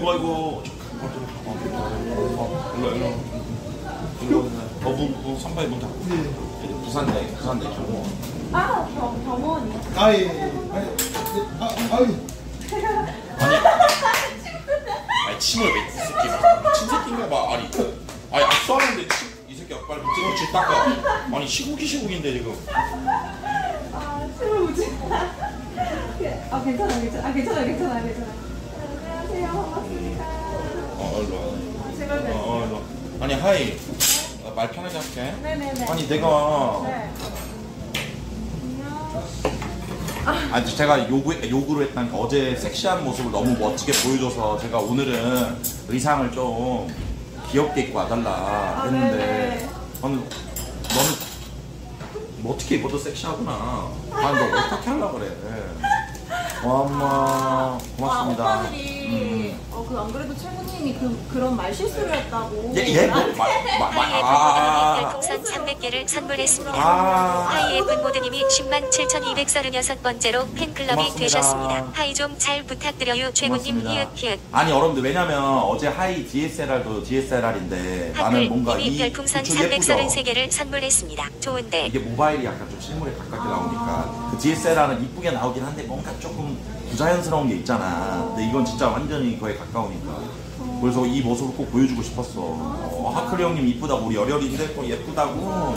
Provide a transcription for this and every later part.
아이고. 일로. 선바이 문 닫고. 부산대 경호원. 아, 경호원이요? 아예. 아니 침을 왜 새끼가 친새끼인가 봐. 아니 악수하는데 이 새끼가 빨리 찌그러치 닦아. 아니 시국인데 지금. 아, 침을 묻지. 아, 괜찮아요. 안녕하세요. 반갑습니다. 일로 와. 제발 일로 와. 아니 하이. 말 편하게 할게. 네네네. 아니 내가. 네. 아니 제가 요구를 했다니까 어제 섹시한 모습을 너무 멋지게 보여줘서 제가 오늘은 의상을 좀 귀엽게 입고 와달라 했는데 너는 뭐 어떻게 입어도 섹시하구나. 아니 너 어떻게 하려고 그래. 엄마 고맙습니다. 오빠들이 안 그래도 최군님이 그런 말 실수를 했다고. 예? 별풍선 300개를 선물했습니다. 하이 예쁜 모드님이 107,236번째로 팬클럽이 고맙습니다. 되셨습니다. 하이 좀 잘 부탁드려요. 최군님 히읗. 아니 여러분들 왜냐면 어제 하이 DSLR도 DSLR인데 나는 뭔가 하클님이 이 별풍선 구축 예쁘죠? 333개를 선물했습니다. 좋은데 이게 모바일이 약간 좀 실물에 가깝게 나오니까 그 DSLR은 이쁘게 나오긴 한데 뭔가 조금 부자연스러운 게 있잖아. 근데 이건 진짜 완전히 거의 가까우니까 그래서 이 모습을 꼭 보여주고 싶었어. 하클이 형님 이쁘다고 우리 열혈인데 또 예쁘다고.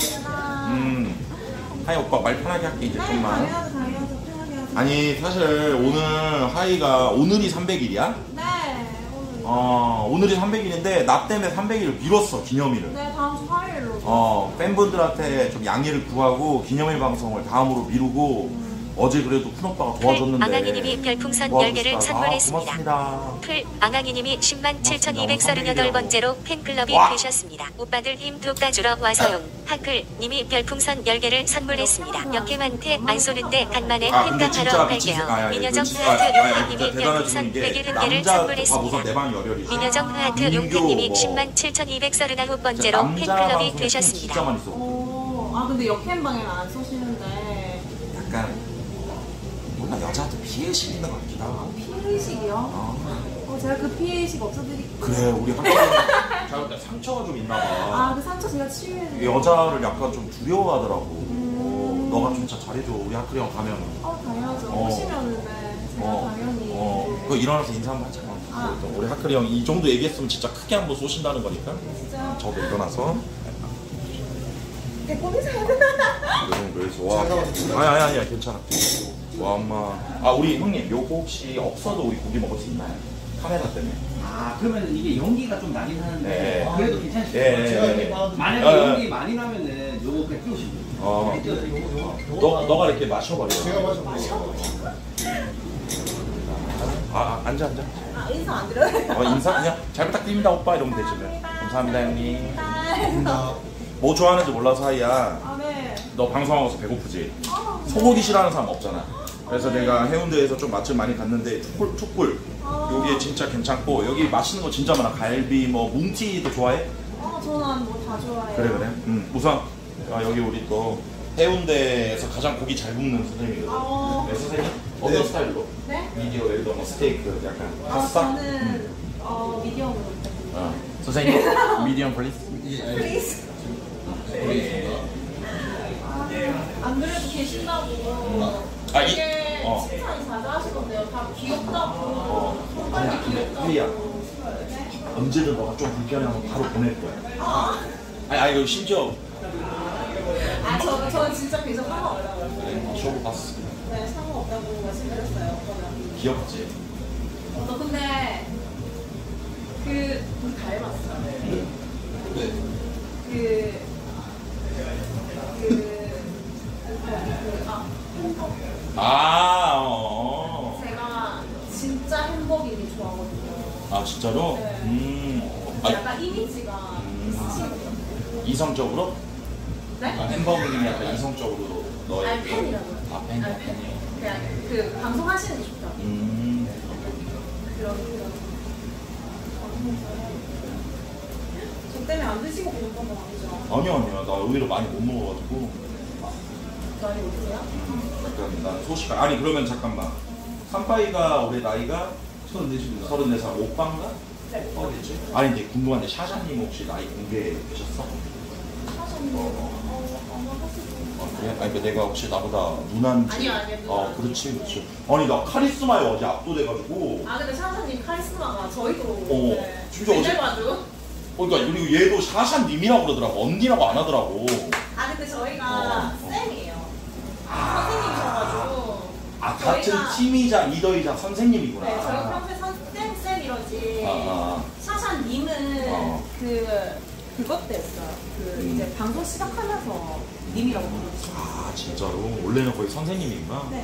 하이 오빠 말 편하게 할게 이제 좀만. 당연하죠. 편하게 하세요. 아니 사실 오늘 하이가 오늘이 300일이야? 네, 오늘. 오늘이 300일인데 나 때문에 300일을 미뤘어 기념일을. 네, 다음 주 화요일로. 팬분들한테 좀 양해를 구하고 기념일 방송을 다음으로 미루고 어제 그래도 큰오빠가 도와줬는데 앙앙이님이 별풍선 10개를 선물했습니다. 고맙습니다. 앙앙이님이 107,238번째로 팬클럽이 되셨습니다. 오빠들 힘 돋아주러 와서용. 하클님이 별풍선 10개를 선물했습니다. 역캠한테 안 쏘는데 간만에 팬카하러 갈게요. 민여정 하트 용태님이 별풍선 101개를 선물했습니다. 민여정 하트 용태님이 107,239번째로 팬클럽이 되셨습니다. 근데 역캠 방향 안 쏘시는데. 약간 뭔가 여자한테 피해의식 있는 것 같기도 하고. 피해의식이요? 제가 그 피해의식 없어드릴게요. 그래 우리 학교에 상처가 좀 있나 봐. 그 상처 제가 치유해드릴게요. 여자를 약간 좀 두려워하더라고. 너가 진짜 잘해줘 우리 학교 형 가면. 당연하죠. 오시면은 제가 당연히. 그거 일어나서 인사 한번 하자. 우리 하클이 형 이 정도 얘기했으면 진짜 크게 한번 쏘신다는 거니까. 진짜. 저도 일어나서. 대꼬리 사야 되나? 그래서 와. 아니야 괜찮아. 와 엄마. 우리 형님 요거 혹시 없어도 우리 고기 먹을 수 있나요? 카메라 때문에. 그러면 이게 연기가 좀 나긴 하는데 네. 그래도 괜찮으시죠? 만약에 연기 많이 나면은 요거 그냥 띄우시면 돼요. 너가 이렇게 마셔버려. 제가 마셔. 앉아. 인사 안 드려요? 인사 그냥 잘 부탁드립니다 오빠 이러면 되지. 감사합니다 형님. 뭐 좋아하는지 몰라서 하이야. 네. 너 방송하고서 배고프지? 소고기 싫어하는 사람 없잖아. 그래서 내가 해운대에서 좀 맛집 많이 갔는데 촛불 여기 진짜 괜찮고 여기 맛있는 거 진짜 많아. 갈비 뭐 뭉티도 좋아해? 저는 뭐 다 좋아해요. 그래. 우선 여기 우리 또 해운대에서 가장 고기 잘 굽는 선생님이거든. 네 선생님? 어떤 스타일로? 네? 미디어 웰던 뭐 스테이크 약간 파스타? 저는 미디엄으로. 선생님 미디엄 플리즈? 플리즈. 안 그래도 계신다고 되게 칭찬 자주 하시던데요. 다 귀엽다고. 손발이 귀엽다고. 혜리야 언제든 너가 좀 불편하면 바로 보낼 거야. 이거 심지어 저는 진짜 계속 상관없다고. 그래 쇼부 봤어. 네, 상관없다고 말씀드렸어요. 귀엽지? 근데 우리 닮았어요. 제가 진짜 햄버거를 좋아하거든요. 진짜로? 네. 약간 이미지가 있으신 것 같아요. 이성적으로? 네? 햄버거님이 약간 이성적으로 너의 팬이라고요. 팬? 그냥 방송하시는 게 좋다고. 그런 저 때문에 안 드시고 보셨던 건 아니죠? 아니야 나 오히려 많이 못 먹어가지고. 많이 못 드세요? 약간 난 소식 그러면 잠깐만. 산바이가 올해 나이가 34시입니다. 34살 오빠인가? 네. 어겠지? 아니 근데 궁금한데 샤샤님 혹시 나이 공개되셨어? 그래? 아니 근데 내가 혹시 나보다 누난지? 아니요, 누나. 그렇지. 아니 나 카리스마에 어제 압도돼가지고. 아 근데 샤샤님 카리스마가 저희도 진짜 어제. 봐도. 그러니까 그리고 얘도 샤샤님이라고 그러더라고. 언니라고 안 하더라고. 아 근데 저희가 쌤이에요. 선생님이셔가지고. 같은 저희가- 팀이자 리더이자 선생님이구나. 네, 저희 평소에 쌤 이러지. 샤샤님은 그것 됐어요. 이제 방송 시작하면서 님이라고 부르시죠. 아 진짜로? 원래는 거의 선생님이구나. 네,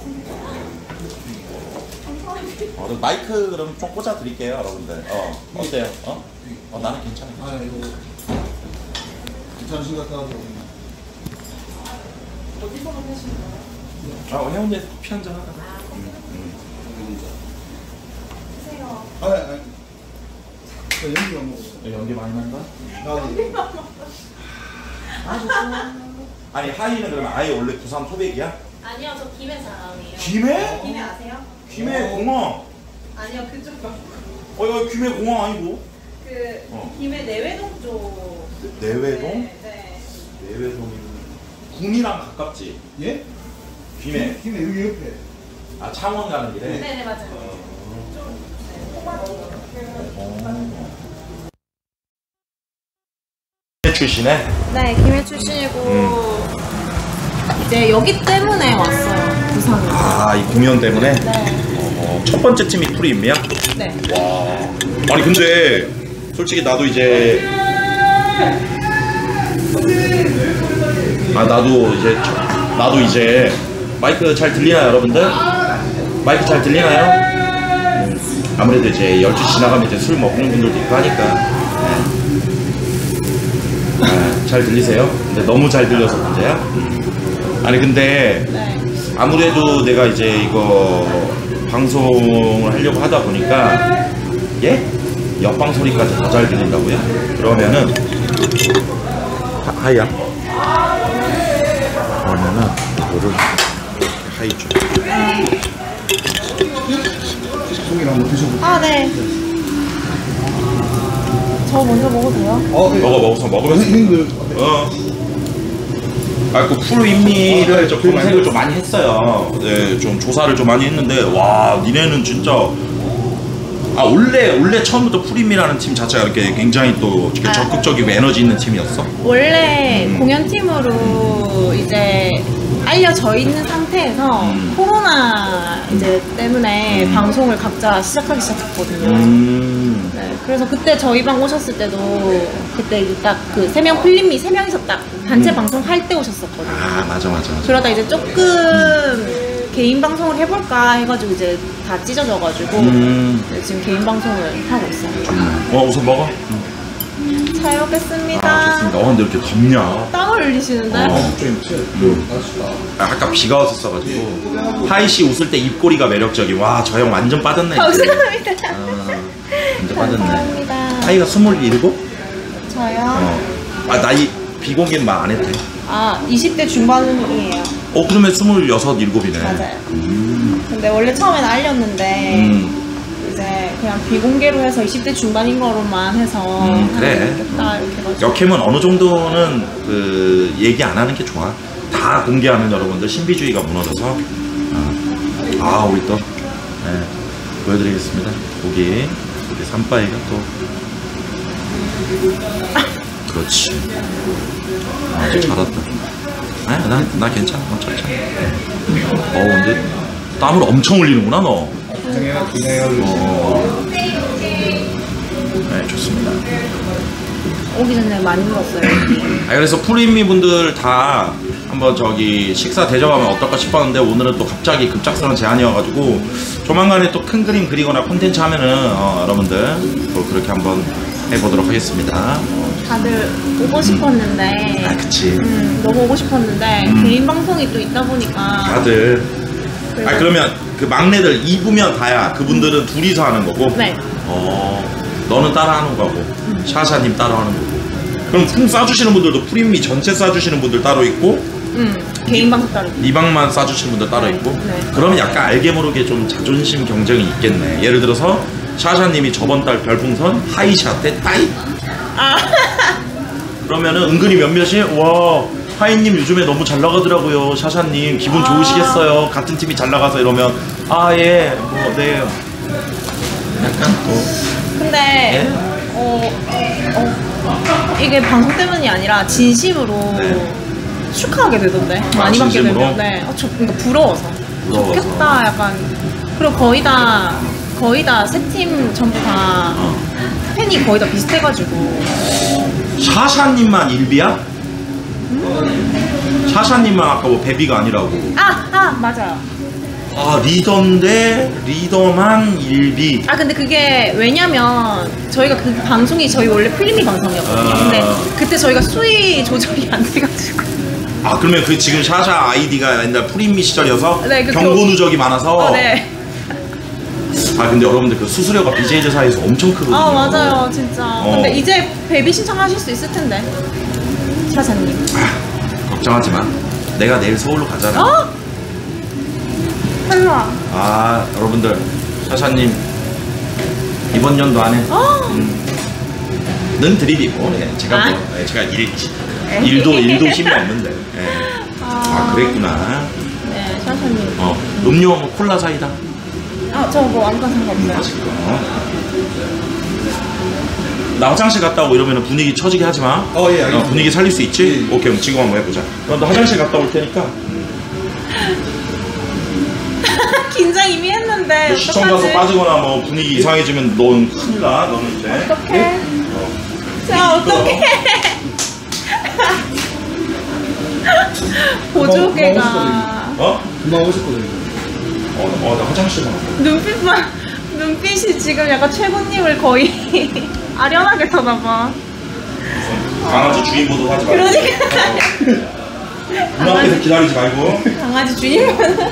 선생님. 그럼 마이크 그럼 좀 꽂아 드릴게요, 여러분들. 어때요? 나는 괜찮아요. 아 이거 괜찮으신 것 같다고. 어디서 만나시는 거예요? 해운대에서 커피 한잔 하다가. 드세요. 저 연기 안 먹었어요. 연기 많이 난다? 아니 하이는 그러면 아예 원래 부산 토백이야? 아니요, 저 김해 사람이에요. 김해? 김해 아세요? 김해 공항. 아니요, 그쪽 쪽. 이거 김해 공항 아니고? 김해 내외동 쪽. 내외동? 네. 내외동이 군이랑 가깝지? 예? 김해. 김해 여기 옆에. 창원 가는 길에? 네네, 맞아요. 출신에? 네, 김해 출신이고 이제 여기 때문에 왔어요, 부산에. 이 공연 때문에? 네. 첫 번째 팀이 프리임이야? 네. 와. 아니 근데 솔직히 나도 이제 나도 이제 마이크 잘 들리나요, 여러분들? 마이크 잘 들리나요? 아무래도 이제 12시 지나가면 이제 술 먹는 분들도 있고 하니까 잘 들리세요? 근데 너무 잘 들려서 문제야? 아니 근데 네. 아무래도 내가 이제 이거 방송을 하려고 하다 보니까 옆방 소리까지 더 잘 들린다고요? 그러면은 하이야. 그러면은 이거를 하이 좀. 소개를 한번 드셔보세요. 아, 네. 저 먼저 먹어도 돼요? 먹으면서. 형님들 그 프로임미를 좀 검색을 좀 많이 했어요. 네, 좀 조사를 좀 많이 했는데 와, 니네는 진짜 원래 처음부터 프리미라는 팀 자체가 이렇게 굉장히 또 이렇게 적극적이고 에너지 있는 팀이었어? 원래 공연팀으로 이제 알려져 있는 상태에서 코로나 이제 때문에 방송을 각자 시작하기 시작했거든요. 네, 그래서 그때 저희 방 오셨을 때도 그때 이제 딱 그 3명 필름이 3명이서 딱 단체 방송할 때 오셨었거든요. 맞아. 그러다 이제 조금 개인 방송을 해볼까 해가지고 이제 다 찢어져가지고 네, 지금 개인 방송을 하고 있어요. 우선 먹어. 잘 먹겠습니다. 좋습니다. 근데 이렇게 덥냐? 땀을 흘리시는데? 아까 비가 왔었어가지고 하이씨 웃을 때 입꼬리가 매력적인. 와, 저 형 완전 빠졌네. 감사합니다. 완전 빠졌네. 감사합니다. 하이가 27? 저요? 나이 비공개는 말 안 해도 돼. 20대 중반이에요. 그러면 26, 7이네. 맞아요. 근데 원래 처음엔 알렸는데 이제 그냥 비공개로 해서 20대 중반인 거로만 해서 그래. 좋겠다 이렇게 해가지고. 역캠은 어느 정도는 그 얘기 안 하는 게 좋아. 다 공개하는 여러분들 신비주의가 무너져서. 우리 또 보여드리겠습니다. 고기 산바이가 또. 그렇지. 잘했다. 나 괜찮아. 천천히. 근데 땀을 엄청 흘리는구나 너. 네, 좋습니다. 오기 전에 많이 먹었어요. 그래서 프리미 분들 다 한번 식사 대접하면 어떨까 싶었는데 오늘은 또 갑자기 급작스러운 제안이어가지고 조만간에 또 큰 그림 그리거나 콘텐츠 하면은 여러분들 또 그렇게 한번 해보도록 하겠습니다. 다들 오고 싶었는데 그치. 너무 오고 싶었는데 개인 방송이 또 있다 보니까 다들 그러면 그 막내들 2부면 다야. 그분들은 둘이서 하는 거고. 네. 너는 따라 하는 거고 샤샤님 따라 하는 거고. 그럼 풍 싸주시는 분들도 프리미 전체 싸주시는 분들 따로 있고 개인 방송 따로. 이 방만 싸주시는 분들 따로 네. 있고. 네. 그러면 약간 알게 모르게 좀 자존심 경쟁이 있겠네. 예를 들어서 샤샤님이 저번 달 별풍선 하이샷에 따이. 아. 그러면은 은근히 몇몇이 와 하이님 요즘에 너무 잘 나가더라고요. 샤샤님 기분 좋으시겠어요. 같은 팀이 잘 나가서 이러면 아 예 뭐 네. 약간 또. 근데 이게 방송 때문이 아니라 진심으로 네. 축하하게 되던데 많이 받게 진심으로? 되면 네. 그러니까 부러워서 부러워서. 좋겠다 약간. 그리고 거의 다 세 팀 전부 다 팬이 거의 다 비슷해가지고. 샤샤님만 일비야? 샤샤님만 아까 뭐 베비가 아니라고. 맞아요. 아 리더인데 리더만 일비. 근데 그게 왜냐면 저희가 그 방송이 저희 원래 프리미 방송이었거든요. 근데 그때 저희가 수위 조절이 안 돼가지고. 아 그러면 그 지금 샤샤 아이디가 옛날 프리미 시절이어서 네, 그 경고 누적이 많아서. 네. 아 근데 여러분들 그 수수료가 BJ들 사이에서 엄청 크거든요. 맞아요 진짜. 근데 이제 베비 신청하실 수 있을 텐데 샤샤님. 걱정하지 마. 내가 내일 서울로 가잖아. 설마. 여러분들 샤샤님 이번 연도 안에 는 드립이고 제가 뭐 제가 일도 힘이 없는데. 그랬구나. 네 샤샤님. 음료 뭐 콜라 사이다. 저 뭐 아무거나 상관없어요. 맛있고. 나 화장실 갔다 오고 이러면 분위기 처지게 하지 마. 예, 알겠습니다. 분위기 살릴 수 있지? 예. 오케이, 그럼 지금 한번 해보자. 그럼 너 화장실 갔다 올 테니까. 긴장 이미 했는데 시청 가서 빠지거나 뭐 분위기 이상해지면 넌 큰일 나. 너는 이제. 어떡해. 자 어떡해. 보조개가 금방 오셨거든요. 나 화장실 나가. 눈빛이 지금 약간 최고님을 거의 아련하게 쳐다봐. 강아지 주인 보도 하지 말고. 그러니까. 문 앞에서 기다리지 말고. 강아지 주인은.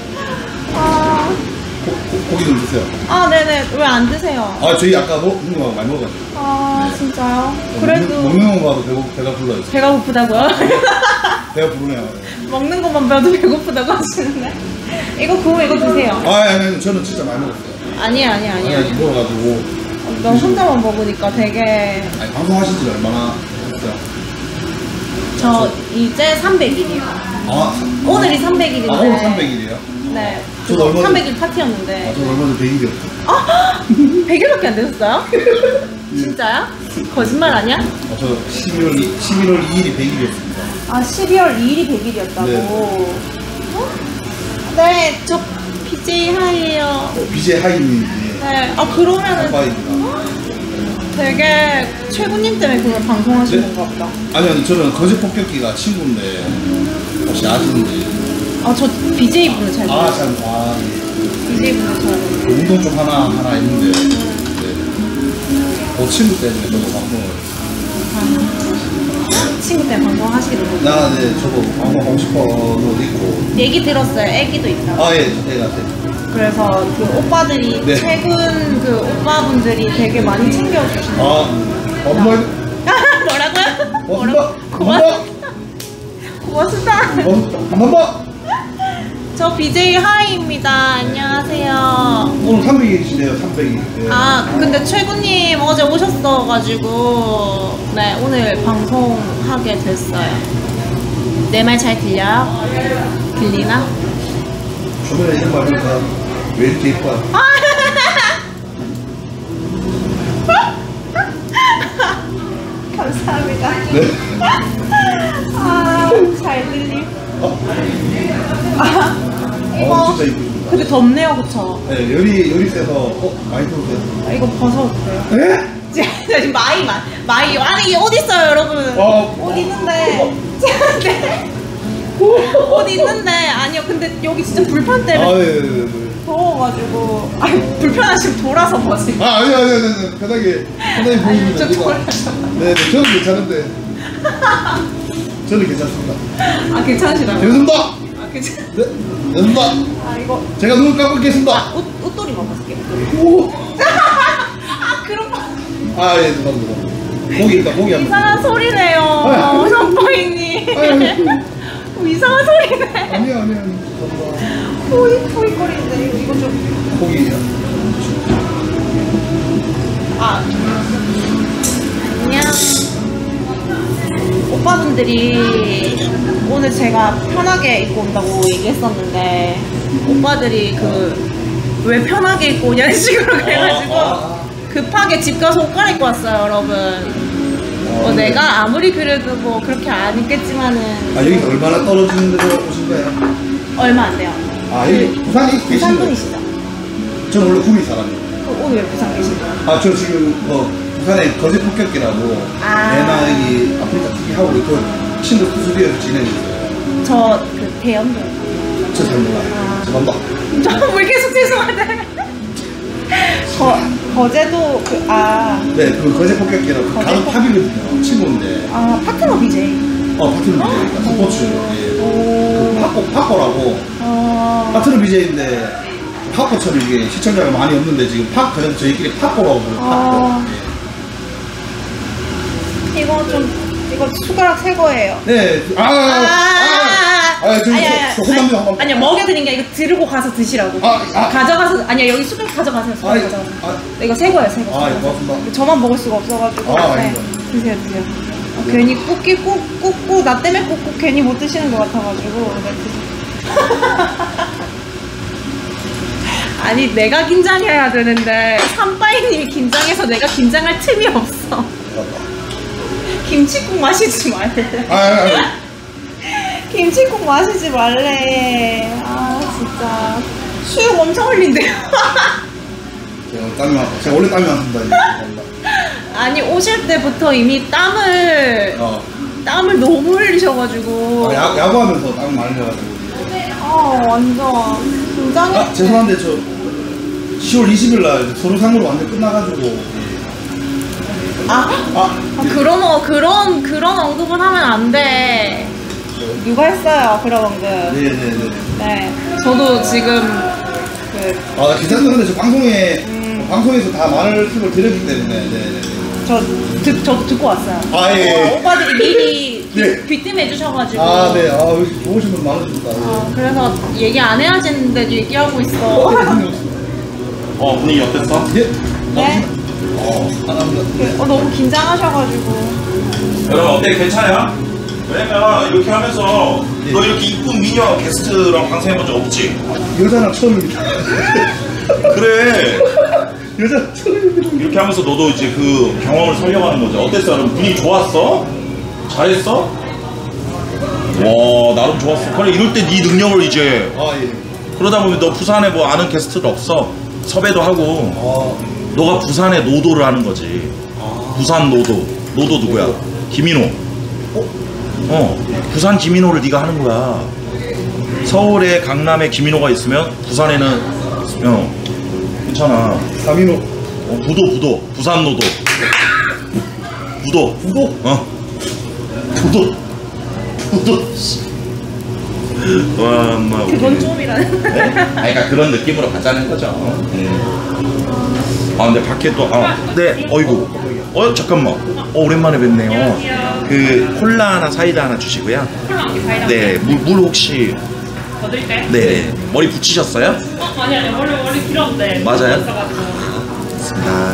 고기 좀 드세요. 네네. 왜 안 드세요? 저희 아까 먹은 거 많이 먹어가지고. 진짜요? 그래도 먹는 거 봐도 배가 불러요. 배가 고프다고요? 배가 부르네요. 먹는 것만 봐도 배고프다고 하시는데. 이거 구워 이거 드세요. 아니 저는 진짜 많이 먹었어요. 아니에요. 아니 먹어가지고. 너 혼자만 먹으니까 되게. 방송하신 지 얼마나 됐어요? 저 이제 300일이요. 오늘이 300일인데. 오늘 300일이에요? 네. 저도 얼마 전에- 300일 파티였는데. 저도 얼마 전에 100일이었어요. 100일밖에 안 되셨어요? 진짜요? 거짓말 아니야? 저 11월 2일이 100일이었습니다. 12월 2일이 100일이었다고. 네. 네, 저 BJ 하이예요. BJ 하이님이 네. 그러면은 하이입니다. 되게 최군님 때문에 그걸 방송하시는 것 같다. 아니 저는 거제 폭격기가 친구인데 혹시 아시는지. 저 BJ 분을 잘 몰라요. 참 BJ 분을 잘 몰라요. 운동 좀 하나 있는데 그 친구 때문에 저도 방송을. 친구 때문에 방송하시거든요. 저도 방송하고 싶어도 있고. 얘기 들었어요. 애기도 있다고. 예, 애가 그래서 그 오빠들이 네. 최근 그 오빠분들이 되게 많이 챙겨주시는. 뭐라고요? 고맙습니다. 한번 더. 저 BJ 하이입니다. 안녕하세요. 오늘 300일이시네요. 300일. 근데 최군님 어제 오셨어가지고 네 오늘 방송하게 됐어요. 내 말 잘 들려요? 들리나? 주변에 이런 말 하니까 왜 이렇게 예뻐요? 감사합니다. 네. 잘 들림. 진짜 이쁘십니다. 근데 덥네요, 그쵸? 네, 열이 세서 많이 들어오세요. 이거 벗어도 돼요? 네? 지금 마이 아니 옷 있어요, 여러분. 옷 있는데. 네. 옷 있는데 아니요. 근데 여기 진짜 불판 때문에 네. 더워가지고 불편하시면 돌아서 벗으세요. 아니 편하게 보입니다. 좀 돌아서. 네, 저는 괜찮은데. 저는 괜찮습니다. 괜찮으시다고요? 괜찮습니다. 괜찮. 네, 괜찮습니다. 이거 제가 눈을 감고 있겠습니다. 옷도리만 벗을게요. 오. 그런 거 예, 죄송합니다. 고기 한번. 이상한 소리네요, 샴파이님. 이상한 소리네. 아니야. 호익거리는데 이거 좀. 고기야. 안녕. 오빠분들이 오늘 제가 편하게 입고 온다고 얘기했었는데 오빠들이 왜 편하게 입고 오냐는 식으로 해가지고 급하게 집 가서 옷 갈아입고 왔어요, 여러분. 내가 아무리 그래도 뭐 그렇게 안 입겠지만은. 여기 얼마나 떨어지는 데로 오신 거예요? 얼마 안 돼요. 여기 부산에 계신 부산 거예요? 분이시죠? 저는 원래 구미 사람이에요. 오늘 왜 부산 계신 거예요? 저 지금 부산에 거제 폭격기라고 내나 여기 아프리카 TV 하고 그 친구 수수비에서 지내고 있어요. 저 대연도. 저 잘 몰라요. 죄송합니다. 왜 계속 죄송한데? 거제도 네, 그 거제 폭격기라고 다른 팝이거든요. 친구인데. 파트너 BJ. 파트너 BJ니까 스포츠. 그 팝거라고. 파트너 BJ인데 팝거처럼 이게 시청자가 많이 없는데 지금 그래서 저희끼리 팝거라고 팝거. 이거 숟가락 새 거예요. 네. 아니야, 먹여드린 게 이거 들고 가서 드시라고. 가져가서, 아니야, 여기 숟가락 가져가세요. 이거 새 거예요, 새 거. 고맙습니다. 저만 먹을 수가 없어가지고. 네. 드세요. 괜히 꾹꾹, 나 때문에 꾹꾹 괜히 못 드시는 것 같아가지고. 네, 아니, 내가 긴장해야 되는데, 삼바이님이 긴장해서 내가 긴장할 틈이 없어. 김치국 마시지 말래. 김치국 마시지 말래. 진짜. 수육 엄청 흘린대요. 제가 원래 땀이 많습니다. 아니, 오실 때부터 이미 땀을 너무 흘리셔가지고. 야구하면서 땀 많이 흘려가지고. 완전. 긴장해. 죄송한데, 10월 20일 날 서류상으로 완전 끝나가지고. 그런 언급은 하면 안 돼. 누가 했어요, 그런 언급. 네네네. 네. 저도 지금 괜찮아요. 근데 저 방송에서 다 말씀을 드렸기 때문에. 네네. 저도 듣고 왔어요. 예. 오빠들이 미리 네. 귀뜸해 주셔가지고. 네. 여기 좋으신 분 많으십니다. 그래서 얘기 안 해야지 했는데 얘기하고 있어. 분위기 어땠어? 네. 감사합니다. 너무 긴장하셔가지고. 여러분 어때? 괜찮아요? 왜냐면 이렇게 하면서 너 이렇게 이쁜 미녀 게스트랑 방송해본 적 없지? 여자랑 처음입니다. 그래. 여자 처음입니다. 이렇게 하면서 너도 이제 그 경험을 살려가는 거죠. 어땠어? 여러분 분위기 좋았어? 잘했어? 와 나름 좋았어. 그래 이럴 때 네 능력을 이제 그러다 보면 너 부산에 뭐 아는 게스트도 없어. 섭외도 하고 너가 부산의 노도를 하는 거지. 부산 노도 누구야? 김인호. 부산 김인호를 네가 하는 거야. 서울에 강남에 김인호가 있으면 부산에는 괜찮아. 삼인호. 부도 부산 노도. 부도. 와, 엄마. 그건 좀이라는. 네? 그러니까 그런 느낌으로 가자는 거죠. 근데 밖에 또 네, 어이구. 잠깐만. 오랜만에 뵙네요. 그 콜라 하나 사이다 하나 주시고요. 네, 물 혹시 더 드릴까요? 네, 머리 붙이셨어요? 아니 머리 길었는데. 맞아요? 맞습니다.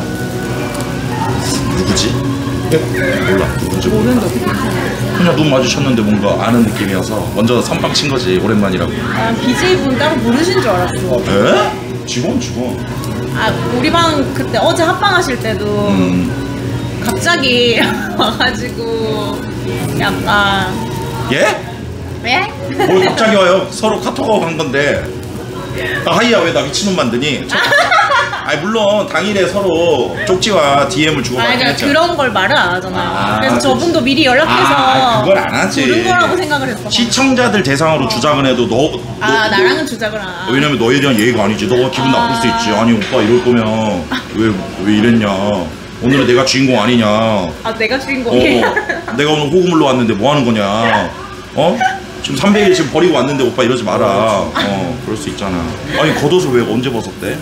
누구지? 몰라. 누구지? 모르는데 어떻게 괜찮아요? 그냥 눈 마주쳤는데 뭔가 아는 느낌이어서 먼저 선빵 친 거지. 오랜만이라고. BJ 분 따로 부르신 줄 알았어. 에? 직원. 우리 방 그때 어제 합방하실 때도 갑자기 와가지고 약간. 예? 왜? 뭘 갑자기 와요? 서로 카톡하고 간 건데. 하이야 왜 나 미친놈 만드니? 물론 당일에 서로 쪽지와 DM을 주고받긴 그러니까 했죠. 그런 걸 말을 안 하잖아. 그래서 저분도 미리 연락해서 그걸 안 하지. 부른 거라고 생각을 했어. 시청자들 대상으로 주작은 해도 너 나랑은 주작을 안 하. 왜냐면 너에 대한 예의가 아니지. 너가 기분 나쁠 수 있지. 아니 오빠 이럴 거면 왜 이랬냐. 오늘은 내가 주인공 아니냐. 내가 주인공이야. 내가 오늘 호구물로 왔는데 뭐 하는 거냐. 지금 300일 지금 버리고 왔는데 오빠 이러지 마라. 그럴 수 있잖아. 아니 겉옷을 왜 언제 벗었대?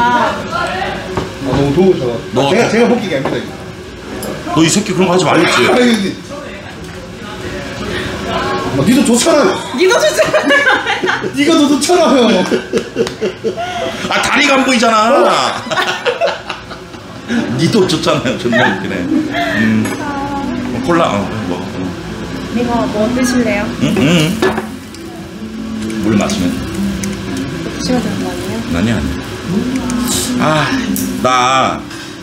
너무 더우셔. 제가 벗기게 합니다. 너 이 새끼 그런 거 하지 말랬지. 니도 좋잖아요. 니도 좋잖아. 니가 더 좋잖아요. 아 다리가 안 보이잖아. 니도 좋잖아요. 존나 웃기네. 콜라 먹어. 이거 뭐 드실래요? 물 마시면. 드셔야 되는 거 아니에요? 아니야. 나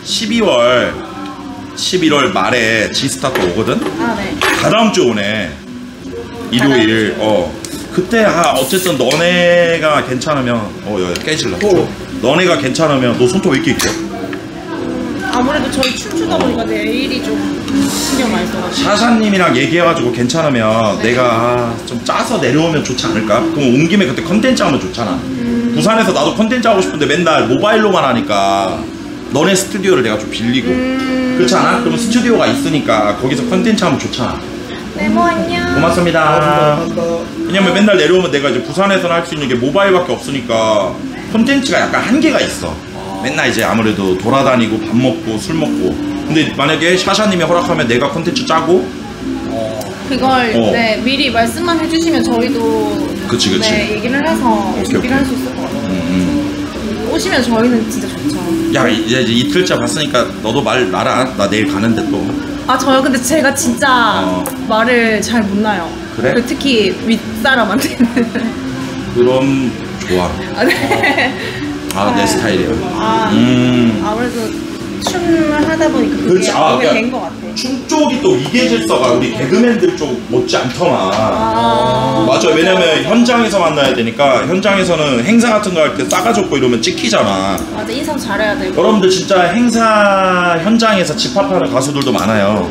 11월 말에 지스타 또 오거든? 아, 네. 다다음 주 오네. 일요일. 그때 어쨌든 너네가 괜찮으면 야 깨질라. 너네가 괜찮으면 너 손톱 왜 이렇게 있게? 아무래도 저희 춤추다 보니까 내일이 좀 신경 많이 써가지고. 샤샤님이랑 얘기해가지고 괜찮으면 내가 좀 짜서 내려오면 좋지 않을까? 그럼 온 김에 그때 컨텐츠 하면 좋잖아. 부산에서 나도 컨텐츠 하고 싶은데 맨날 모바일로만 하니까 너네 스튜디오를 내가 좀 빌리고 그렇지 않아? 그러면 스튜디오가 있으니까 거기서 컨텐츠 하면 좋잖아. 네, 뭐 안녕. 고맙습니다. 왜냐면 맨날 내려오면 내가 이제 부산에서는 할 수 있는 게 모바일밖에 없으니까 콘텐츠가 약간 한계가 있어. 맨날 이제 아무래도 돌아다니고 밥 먹고 술 먹고. 근데 만약에 샤샤님이 허락하면 내가 콘텐츠 짜고 그걸 네, 미리 말씀만 해주시면 저희도 그치. 네, 얘기를 해서 준비를 할 수 있을 것 같아요. 오시면 저희는 진짜 좋죠. 야 이제 이틀째 봤으니까 너도 말 놔라. 나 내일 가는데 또. 아 저요? 근데 제가 진짜 말을 잘 못 놔요. 그래? 특히 윗사람한테는. 그럼 좋아. 아, 네. 내 스타일이야. 아무래도 춤을 하다 보니까 그게 그렇지. 몸에 된 것 같아. 춤 쪽이 또 위계 질서가 우리 개그맨들 쪽 못지 않더만. 맞아. 왜냐면 현장에서 만나야 되니까 현장에서는 행사 같은 거 할 때 싸가지 없고 이러면 찍히잖아. 맞아, 인사도 잘해야 되고. 여러분들 진짜 행사 현장에서 집합하는 가수들도 많아요.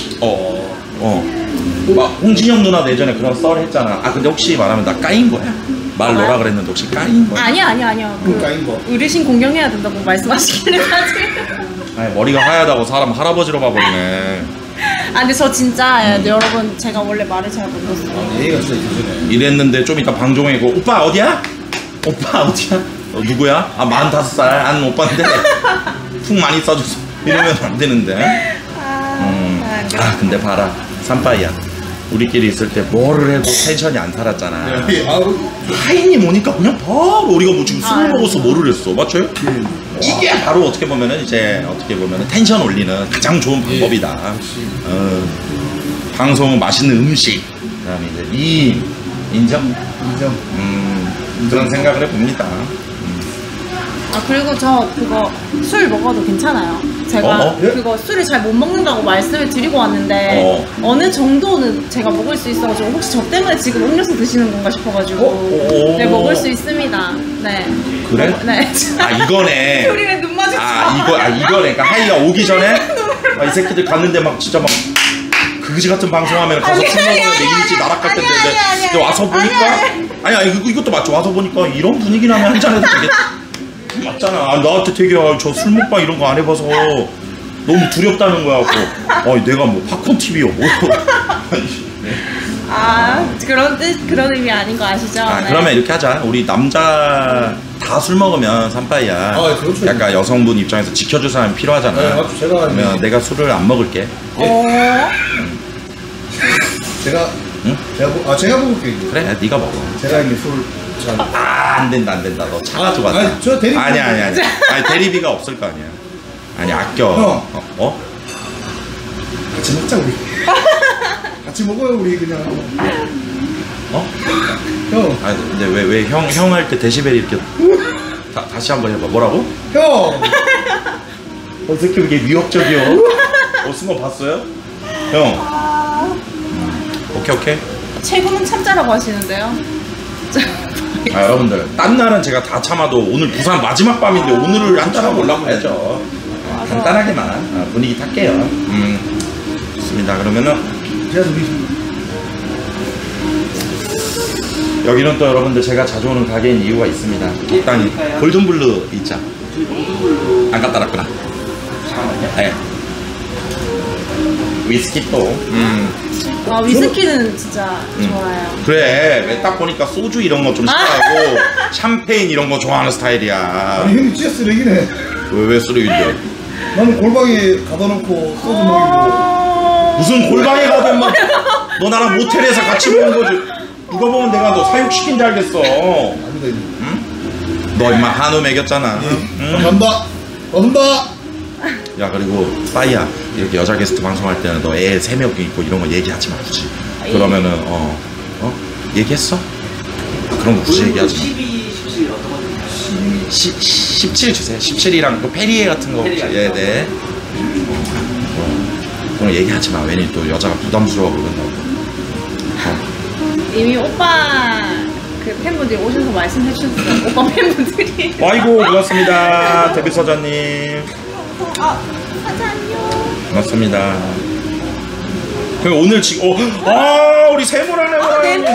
막 홍진영 누나도 예전에 그런 썰 했잖아. 근데 혹시 말하면 나 까인 거야? 말 놓으라 그랬는데 혹시 까인 거야? 아니야. 까인 거. 어르신 공경해야 된다고 말씀하시길래 사실. 머리가 하얗다고 사람 할아버지로 봐버리네. 근데 저 진짜 여러분 제가 원래 말을 잘 못 넣었어요. 얘가 진짜 이쁘네. 이랬는데 좀 이따 방종이고 오빠 어디야? 오빠 어디야? 누구야? 45살 안 오빠인데 푹 많이 써줘서 이러면 안 되는데. 근데 봐라 산파이야. 우리끼리 있을 때 뭐를 해도 텐션이 안 살았잖아. 하인님 오니까 그냥 바로 우리가 뭐 지금 술을 먹어서 뭐를 했어. 맞죠? 이게 바로 어떻게 보면은 텐션 올리는 가장 좋은 방법이다. 방송 맛있는 음식, 그다음에 이제 인정. 그런 생각을 해봅니다. 그리고 저 그거 술 먹어도 괜찮아요. 제가 그거 술을 잘 못 먹는다고 말씀을 드리고 왔는데 어느 정도는 제가 먹을 수 있어가지고 혹시 저 때문에 지금 음료수 드시는 건가 싶어가지고 네, 먹을 수 있습니다. 네. 그래? 네. 이거네. 우리 왜 눈 마주쳐? 이거네. 그러니까 하이가 오기 전에 이 새끼들 갔는데 막 진짜 막 그지 같은 방송하면 가서 술 먹으면 내 이미지 나락갈 텐데 근데 와서 보니까 아니 이것도 맞죠. 와서 보니까 이런 분위기라면 한잔해도 되겠. 맞잖아. 나한테 되게 저 술 먹방 이런 거 안 해봐서 너무 두렵다는 거야. 내가 뭐 팝콘 TV요 뭐. 그런 의미 아닌 거 아시죠? 네. 그러면 이렇게 하자. 우리 남자 다 술 먹으면 산파이야. 그렇죠. 약간 여성분 입장에서 지켜줄 사람이 필요하잖아. 네, 맞죠. 그러면 내가 술을 안 먹을게. 제가 먹을게요. 그래, 네가 먹어. 제가 이제 술 잘. 안 된다. 너 차가지고 왔다. 저 대리비. 아니야. 대리비가 없을 거 아니야. 아니 아껴. 같이 먹자 우리. 같이 먹어요 우리 그냥. 형. 근데 왜 형 할 때 데시벨이 이렇게 다시 한번 해봐. 뭐라고? 형. 어떻게 이게 위협적이요? 쓴 거 봤어요? 형. 오케이. 최고는 참자라고 하시는데요. 여러분들 딴 날은 제가 다 참아도 오늘 부산 마지막 밤인데 오늘을 한잔하고 올라가야죠. 간단하게만 분위기 탈게요. 좋습니다. 그러면은 여기는 또 여러분들 제가 자주 오는 가게인 이유가 있습니다. 적당히 골든블루 있자. 안 갖다 놨구나. 네. 위스키 또. 위스키는 진짜 좋아요. 그래. 왜 딱 보니까 소주 이런 거 좀 싫어하고 샴페인 이런 거 좋아하는 스타일이야. 아니 형님 진짜 쓰레기네. 왜 쓰레기인데? 나는 골방에 가둬놓고 소주 먹이고 무슨 골방에 가든 막 너 나랑 모텔에서 같이 보는 거지. 누가 보면 내가 너 사육시킨 줄 알겠어. 아니다 이거. 응? 너 임마 한우 먹였잖아. 응? 간다. 간다. 야 그리고 빠이야 이렇게 여자 게스트 방송할 때는 너 애 3명 있고 이런 거 얘기하지 마 굳이. 그러면은 얘기했어? 그런 거 굳이 얘기하지 마. 12, 17 어떤 거 드릴까요? 17 주세요. 17이랑 그 페리에 같은 거 혹시 네. 그럼 얘기하지 마. 괜히 또 여자가 부담스러워 그런다고. 이미 오빠 그 팬분들이 오셔서 말씀해 주셨어요. 오빠 팬분들이. 아이고 고맙습니다. 데뷔 사장님. 사장님. 고맙습니다. 그럼 오늘 지금 우리 세모랑 네모.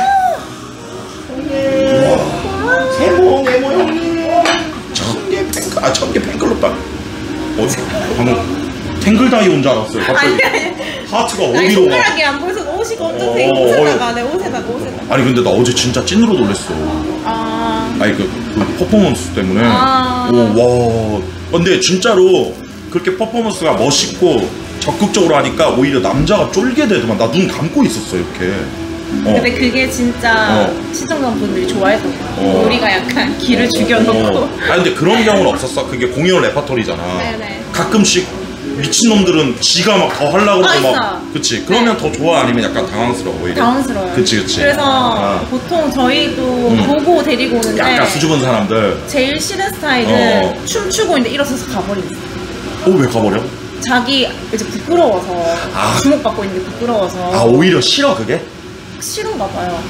세모 네모 형님. 1000개 팬클럽 방금 탱글다이 온 줄 알았어요. 갑자기 하트가 아니 어디로 가? 손가락이 안 보여서 옷이 엄청 되게 옷에다가 내 옷에다가. 아니 근데 나 어제 진짜 찐으로 놀랬어. 아니 그 퍼포먼스 때문에. 와. 근데 진짜로 그렇게 퍼포먼스가 멋있고 적극적으로 하니까 오히려 남자가 쫄게 되더만. 나 눈 감고 있었어 이렇게. 근데 그게 진짜 시청자분들이 좋아했던 거야. 우리가 약간 기를 죽여놓고. 아니 근데 그런 경우는 없었어. 그게 공연 레퍼토리잖아. 네네. 가끔씩 미친놈들은 지가 막 더 하려고 그러고 있어. 막 그치. 그러면 더 좋아 아니면 약간 당황스러워 오히려. 당황스러워요. 그치. 그래서 보통 저희도 보고 데리고 오는데 약간 수줍은 사람들. 제일 싫은 스타일은 춤추고 있는데 일어서서 가버리는 거야. 왜 가버려? 자기 이제 부끄러워서 주목받고 있는 게 부끄러워서. 오히려 싫어 그게? 싫은가 봐요.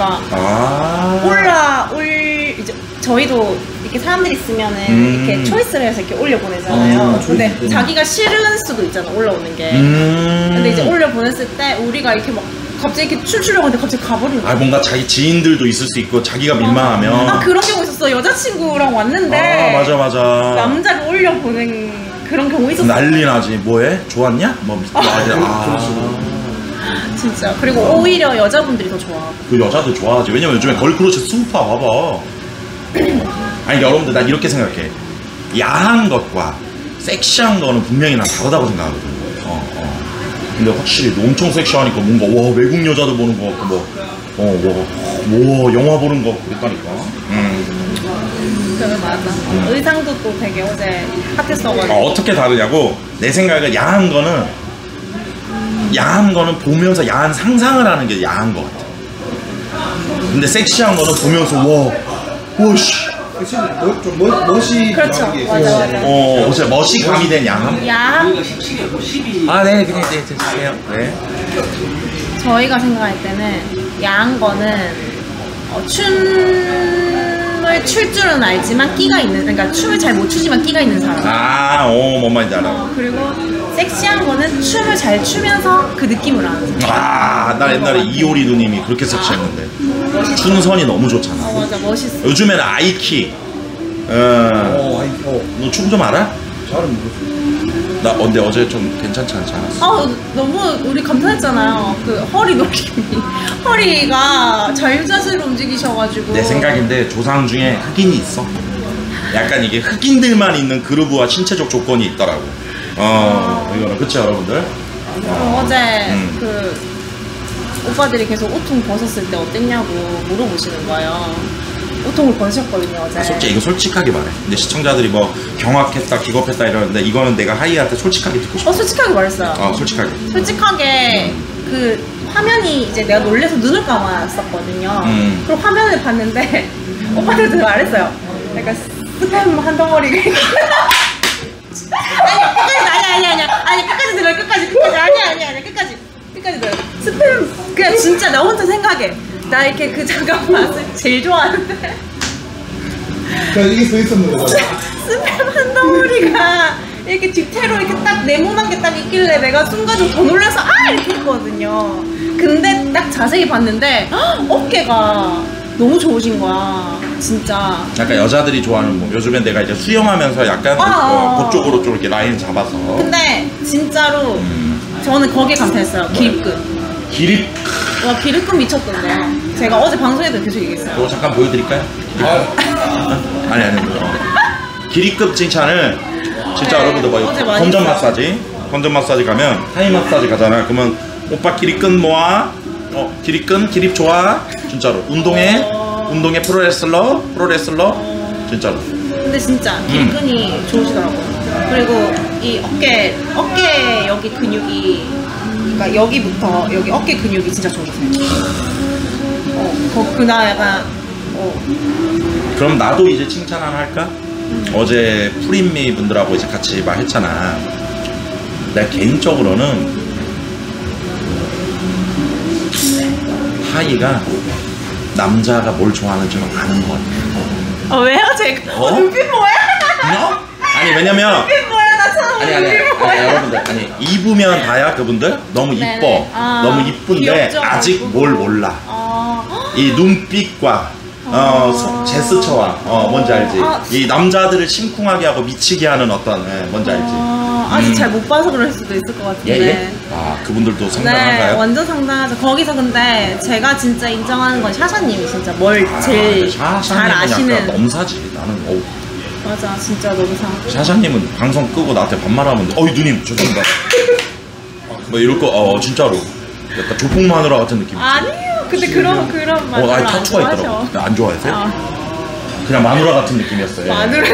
그러니까 이제 저희도 이렇게 사람들이 있으면은 이렇게 초이스를 해서 이렇게 올려보내잖아요. 근데 자기가 싫은 수도 있잖아 올라오는 게. 근데 이제 올려보냈을 때 우리가 이렇게 막 갑자기 이렇게 춤추려고 하는데 갑자기 가버리는 거야. 뭔가 자기 지인들도 있을 수 있고 자기가 민망하면. 그런 경우 있었어. 여자친구랑 왔는데 맞아. 남자를 올려보낸 그런 경우 있었어. 난리 나지. 뭐해? 좋았냐? 진짜. 그리고 오히려 여자분들이 더 좋아. 그 여자들 좋아하지. 왜냐면 요즘에 걸크러쉬 수우파 봐봐. 아니 여러분들 난 이렇게 생각해. 야한 것과 섹시한 거는 분명히 난 다르다고 생각하거든. 근데 확실히 엄청 섹시하니까 뭔가 와 외국 여자들 보는 거 같고 와 영화 보는 거 같고 그랬다니까. 그래 맞아. 의상도 또 되게 어제 핫했어가지고. 어떻게 다르냐고. 내 생각에 야한 거는 보면서 야한 상상을 하는 게 야한 것 같아. 근데 섹시한 거는 보면서 와씨. 좀 멋이. 그렇죠. 맞아. 진짜 멋이 가미된 야함. 야함. 17이고 12. 네, 그냥 주세요. 네. 저희가 생각할 때는 야한 거는 춤을 출 줄은 알지만 끼가 있는, 그러니까 춤을 잘 못 추지만 끼가 있는 사람. 뭔 말인지 알아. 그리고 섹시한 거는 춤을 잘 추면서 그 느낌을 아는 사람. 나 옛날에 이효리 누님이 그렇게 섹시했는데. 춤선이 너무 좋잖아. 맞아, 멋있어. 요즘에는 아이키. 너 춤 좀 알아? 잘은 모르겠어. 나 근데 어제 좀 괜찮지 않지 않았어? 너무 우리 감탄했잖아요. 그 허리 놀림이. 허리가 자유자재로 움직이셔가지고. 내 생각인데 조상 중에 흑인이 있어. 약간 이게 흑인들만 있는 그루브와 신체적 조건이 있더라고. 이거는 그치 여러분들? 어제 그 오빠들이 계속 옷통 벗었을 때 어땠냐고 물어보시는 거예요. 옷통을 벗으셨거든요 어제. 솔직히 이거 솔직하게 말해. 근데 시청자들이 뭐 경악했다 기겁했다 이러는데 이거는 내가 하이한테 솔직하게 듣고 싶어. 솔직하게 말했어요. 솔직하게. 솔직하게 그 화면이 이제 내가 놀래서 눈을 감았었거든요. 그리고 화면을 봤는데 오빠들도 말했어요. 약간 스팸 한 덩어리가. 아니 끝까지 들어요. 끝까지 아니 끝까지 들어요. 스팸 그냥 진짜 나 혼자 생각해. 나 이렇게 그 장갑 맛을 제일 좋아하는데. 그냥 이게 써 있었는데. 스팸 한 덩어리가 이렇게 뒤태로 이렇게 딱 네모난 게 딱 있길래 내가 순간적으로 더 놀라서 이렇게 했거든요. 근데 딱 자세히 봤는데 어깨가 너무 좋으신 거야. 진짜. 약간 여자들이 좋아하는 뭐 요즘엔 내가 이제 수영하면서 약간 그쪽으로 좀 이렇게 라인 잡아서. 근데 진짜로 저는 거기에 감탄했어요. 기립근. 와 기립근 미쳤던데요. 제가 어제 방송에도 계속 얘기했어요. 이거 잠깐 보여드릴까요? 아니 기립급 칭찬을 진짜 여러분들 뭐 어제 많이 검정 했어요. 마사지 건전 마사지 가면 타이 마사지 가잖아. 그러면 오빠 기립근 모아. 기립근 기립 좋아. 진짜로 운동해 프로레슬러 진짜로. 근데 진짜 기립근이 좋으시더라고요. 그리고 이 어깨 여기 근육이, 그러니까 여기부터 여기 어깨 근육이 진짜 좋으세요. 그나 약간 그럼 나도 이제 칭찬 하나 할까? 어제 프린미 분들하고 이제 같이 말했잖아. 내가 개인적으로는 하이가 남자가 뭘 좋아하는지 좀 아는 것 같아. 왜요? 제가 눈빛 뭐야? 아니 왜냐면 눈빛 뭐야? 나 처음 눈빛 뭐야? 여러분들 입으면 다야 그분들 너무 네네. 이뻐. 너무 이쁜데 귀엽죠? 아직 뭘 몰라. 이 눈빛과 제스처와 뭔지 알지? 이 남자들을 심쿵하게 하고 미치게 하는 어떤 뭔지 알지? 아직 잘 못 봐서 그럴 수도 있을 것 같은데. 그분들도 상당한가요? 네, 완전 상당하죠. 거기서 근데 제가 진짜 인정하는 건 샤샤님이 진짜 뭘 제일 잘 아시는. 넘사지. 나는 맞아, 진짜 너무 샤샤님은 방송 끄고 나한테 반말하면 누님 죄송합니다. 뭐 이럴 거 진짜로 약간 조폭 마누라 같은 느낌. 아니에요. 근데 그런 말 별로 안 타투가 있더라고. 좋아하셔. 안 좋아하세요? 그냥 마누라 같은 느낌이었어요. 마누라.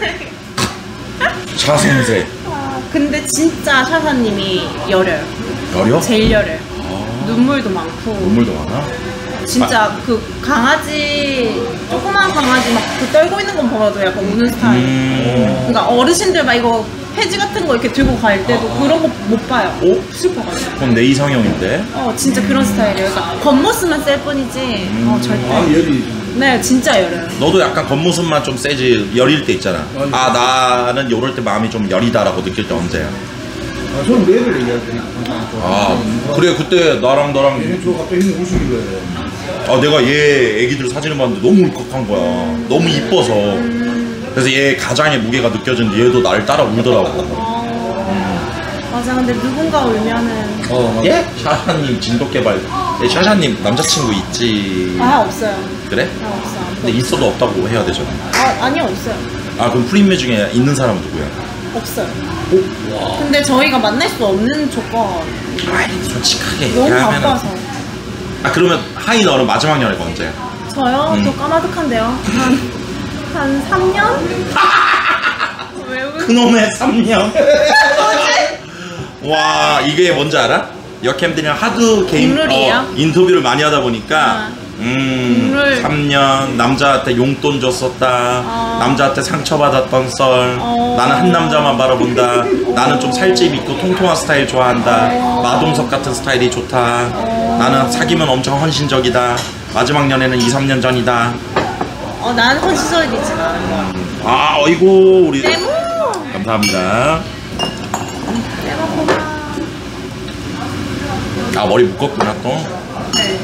차선세. 근데 진짜 샤샤님이 여려요. 여려? 제일 여려요. 눈물도 많고. 눈물도 많아? 진짜 그 강아지, 조그만 강아지 막 그 떨고 있는 건 봐도 약간 우는 스타일. 그러니까 어르신들 막 이거 폐지 같은 거 이렇게 들고 갈 때도 그런 거 못 봐요. 슬퍼가지고. 그럼 내 이상형인데? 진짜 그런 스타일이에요. 그러니까 겉모습만 셀 뿐이지. 절대. 열이. 네, 진짜 열어요. 너도 약간 겉모습만 좀 세지 여릴 때 있잖아. 나는 요럴 때 마음이 좀 여리다라고 느낄 때 언제야? 저는 매를 얘기할 때. 그래 그때 나랑 너랑 저 갑자기 힘이 오시길래. 내가 얘 애기들 사진을 봤는데 너무 울컥한 거야. 너무 이뻐서. 그래서 얘 가장의 무게가 느껴지는데 얘도 나를 따라 울더라고. 맞아, 근데 누군가 울면은. 예? 샤샤님 진돗개발. 샤샤님 남자친구 있지? 없어요. 그래? 없어. 근데 있어도 없다고 해야 되잖아. 아니요, 없어요. 그럼 프린메 중에 있는 사람은 누구야? 없어요. 근데 저희가 만날 수 없는 조건. 솔직하게 너무 얘기하면은. 바빠서. 그러면 하이 너는 마지막 연애가 언제야? 저요? 저 까마득한데요. 한 3년? 왜 그놈의 3년. 와, 이게 뭔지 알아? 여캠들이랑 하도 국룰이에요? 인터뷰를 많이 하다 보니까 국룰. 3년 남자한테 용돈 줬었다. 남자한테 상처받았던 썰. 나는 한 남자만 바라본다. 나는 좀 살집 있고 통통한 스타일 좋아한다. 마동석 같은 스타일이 좋다. 나는 사귀면 엄청 헌신적이다. 마지막 연애는 2-3년 전이다. 나는 헌시절이지 나는. 어이구 우리 네모. 감사합니다. 네모 고마워. 머리 묶었구나 또. 네.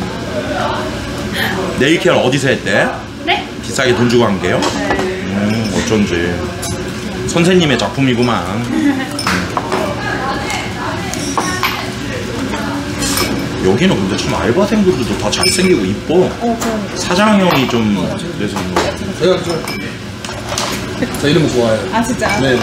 네일 케어 어디서 했대? 네? 비싸게 돈 주고 한 게요? 어쩐지 선생님의 작품이구만. 여기는 근데 참 알바생들도 다 잘생기고 이뻐. 그러니까. 사장형이 좀 그래서 제가 저 이런 거 좋아해요. 진짜? 네.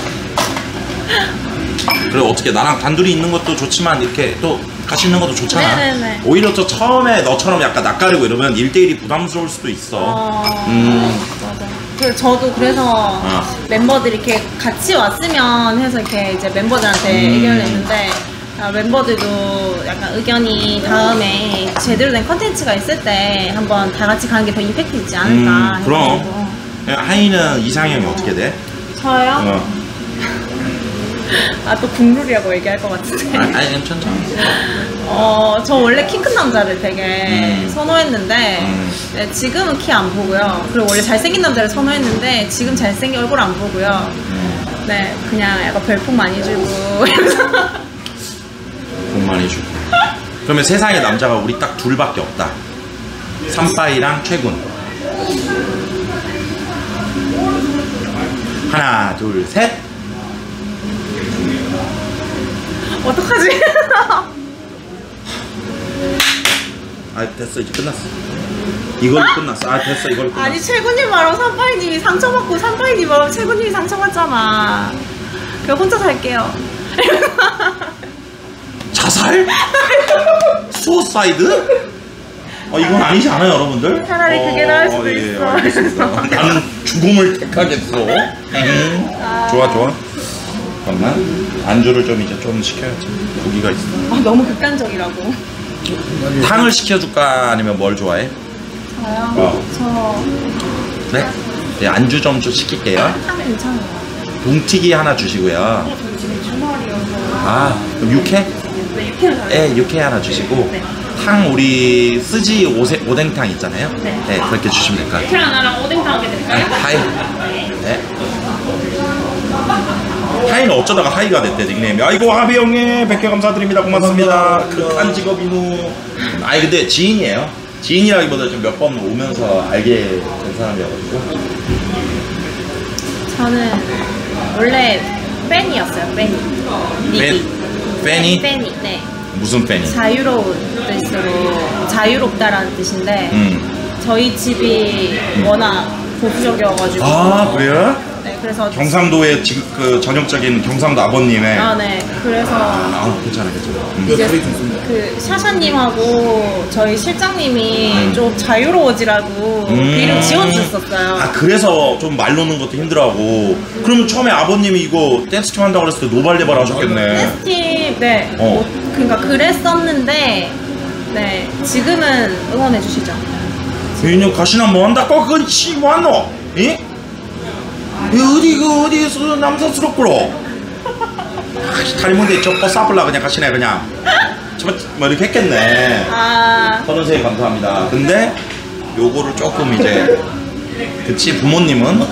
그래 어떻게 나랑 단둘이 있는 것도 좋지만 이렇게 또 같이 있는 것도 좋잖아. 네네네. 오히려 저 처음에 너처럼 약간 낯가리고 이러면 1대1이 부담스러울 수도 있어. 맞아. 그래서 멤버들이 이렇게 같이 왔으면 해서 이렇게 이제 멤버들한테 의견을 냈는데 멤버들도 약간 의견이 다음에 제대로 된 컨텐츠가 있을 때 한번 다 같이 가는 게 더 임팩트 있지 않을까. 그럼 하이는 이상형이 어떻게 돼? 저요? 또 국룰이라고 얘기할 것 같은데. 아니 괜찮죠. 저 원래 키 큰 남자를 되게 선호했는데 네, 지금은 키 안 보고요. 그리고 원래 잘생긴 남자를 선호했는데 지금 잘생긴 얼굴 안 보고요. 네, 그냥 약간 별풍 많이 주고. 돈 많이 주고. 그러면 세상에 남자가 우리 딱 둘밖에 없다. 삼빠이랑 최군. 하나 둘 셋. 어떡하지? 됐어 이제 끝났어. 이걸로 끝났어. 됐어 이걸로 끝났어. 아니 최군님 말하고 산파이님이 상처받고 산파이님 말하고 최군님이 상처받잖아. 그냥 혼자 살게요. 자살? 수어사이드? 이건 아니지 않아요, 여러분들? 차라리 그게 나을 수도 예, 있어. 알겠습니다. 나는 죽음을 택하겠어. 좋아. 잠깐만. 안주를 좀 이제 좀 시켜야지. 고기가 있어. 너무 극단적이라고. 탕을 시켜줄까 아니면 뭘 좋아해? 저요? 네? 네, 안주 좀 시킬게요. 탕 괜찮아요. 동튀기 하나 주시고요. 지금 주말이어서. 그럼 육회? 네, 육회는 잘. 네, 육회 하나 주시고. 네. 탕 우리 쓰지 오뎅탕 있잖아요. 네. 그렇게 주시면 될 것 같아요. 육회 하나랑 오뎅탕 하게 드릴까요? 하이. 네. 하이는 어쩌다가 하이가 됐대, 닉네임이. 아이고, 하비 형님, 100개 감사드립니다. 고맙습니다. 극한 직업이누. 근데 지인이에요. 지인이라기보다 좀 몇 번 오면서 알게 된 사람이어가지고. 저는 원래 팬이었어요, 팬이. 팬이? 팬이, 네. 무슨 팬이? 자유로운 뜻으로 자유롭다라는 뜻인데 저희 집이 워낙 보수적이어가지고 그래요? 네, 그래서 경상도의 그 전형적인 경상도 아버님의. 네, 그래서 괜찮아. 이제 그 샤샤님하고 저희 실장님이 좀 자유로워지라고 그 이름 지어주셨었어요. 그래서 좀 말 놓는 것도 힘들어하고. 그러면 처음에 아버님이 이거 댄스팀 한다고 그랬을 때 노발대발 하셨겠네. 댄스팀, 네. 그러니까 그랬었는데, 네. 지금은 응원해주시죠. 인형 가시나 뭐 한다고? 그건 뭐 하노? 이? 어디에서 남사스럽구로? 다리문데 저거 싸불라 그냥 가시네 그냥. 뭐 이렇게 했겠네. 선생님 감사합니다. 근데 요거를 조금 이제 그치 부모님은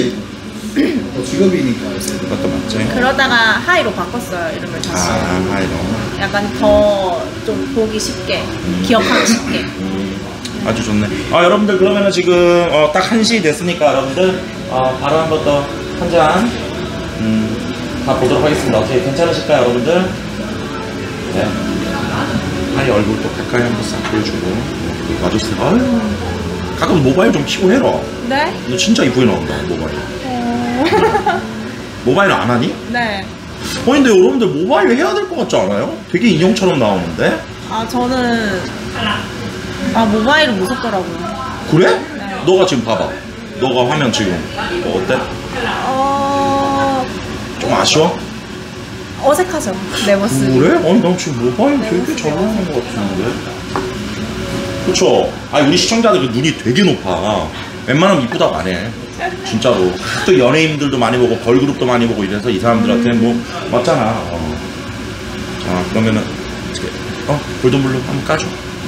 직업이니까. 그것도 맞지. 그러다가 하이로 바꿨어요, 이름을 다시. 하이로. 약간 더 좀 보기 쉽게, 기억하기 쉽게. 아주 좋네. 여러분들 그러면은 지금 딱 1시 됐으니까 여러분들 바로 한 번 더 한 잔 보도록 하겠습니다. 어떻게 괜찮으실까요, 여러분들? 네. 하이 얼굴 또 가까이 한번 싹 보여주고 와주세요. 아유, 가끔 모바일 좀 켜고 해라. 네? 너 진짜 이쁘게 나온다, 모바일. 모바일 안 하니? 네. 근데 여러분들 모바일 해야 될 것 같지 않아요? 되게 인형처럼 나오는데? 저는 모바일은 무섭더라고요. 그래? 네. 너가 지금 봐봐. 너가 화면 지금 어때? 좀 아쉬워? 어색하죠, 내 모습이. 그래? 난 지금 모바일 되게 잘 나오는 것 같은데. 그쵸? 우리 시청자들 그 눈이 되게 높아. 웬만하면 이쁘다고 안 해. 진짜로. 또 연예인들도 많이 보고 걸그룹도 많이 보고 이래서 이 사람들한테 뭐 맞잖아. 자, 그러면은 어떻게? 골든블루 한번 까줘.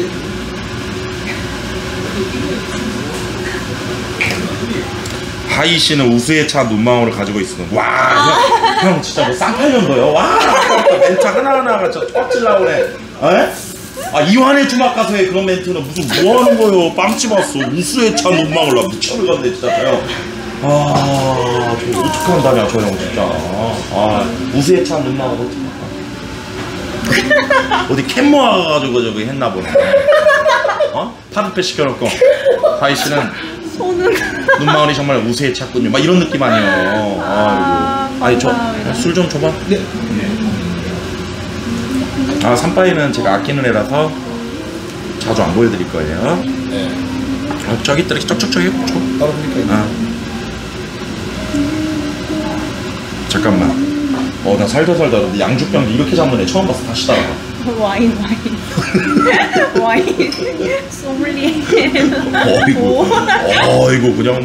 하이 씨는 우수에 차 눈망울을 가지고 있으면 형 진짜 뭐 쌍팔년도요? 멘트 하나하나가 진짜 꽉질라고 그래. 이완의 주막 가서의 그런 멘트는 무슨 뭐 하는 거예요? 빵집 왔어. 우수에 차 눈망울 나 미쳐버리겠네 진짜 형. 저 어떻게 한다냐 저 형 진짜. 우수에 차 눈망울 어디 캔모아 가가지고 저기 했나 보네. 파드패 시켜놓고 하이 씨는 눈망울이 정말 우수에 찼군요. 막 이런 느낌 아니에요. 저 술 좀 줘봐. 네. 산바이는 제가 아끼는 애라서 자주 안 보여드릴 거예요. 네. 저기 있더라 쩍쩍쩍 해줘. 따로 드릴까요? 잠깐만. 나 살다 양주병 이렇게 잡는 애 처음 봤어. 다시 따라가. 와인 소믈리에. 어이구 그냥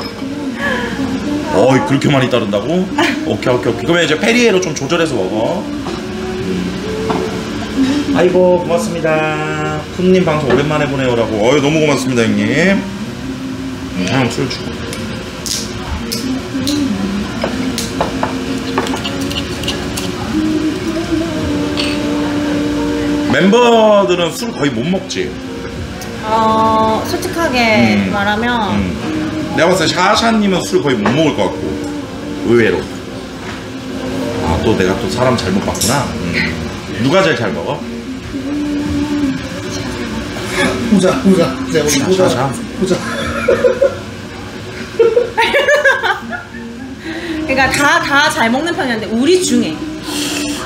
뭐 그렇게 많이 따른다고? 오케이 그러면 이제 페리에로 좀 조절해서 먹어. 아이고 고맙습니다. 푸님 방송 오랜만에 보내요라고. 너무 고맙습니다 형님. 형 술 주고. 멤버들은 술 거의 못 먹지? 솔직하게 말하면 내가 봤을 때 샤샤님은 술 거의 못 먹을 것 같고 의외로. 또 내가 또 사람 잘못 봤구나. 누가 제일 잘 먹어? 후자. 그러니까 다 잘 먹는 편이었는데 우리 중에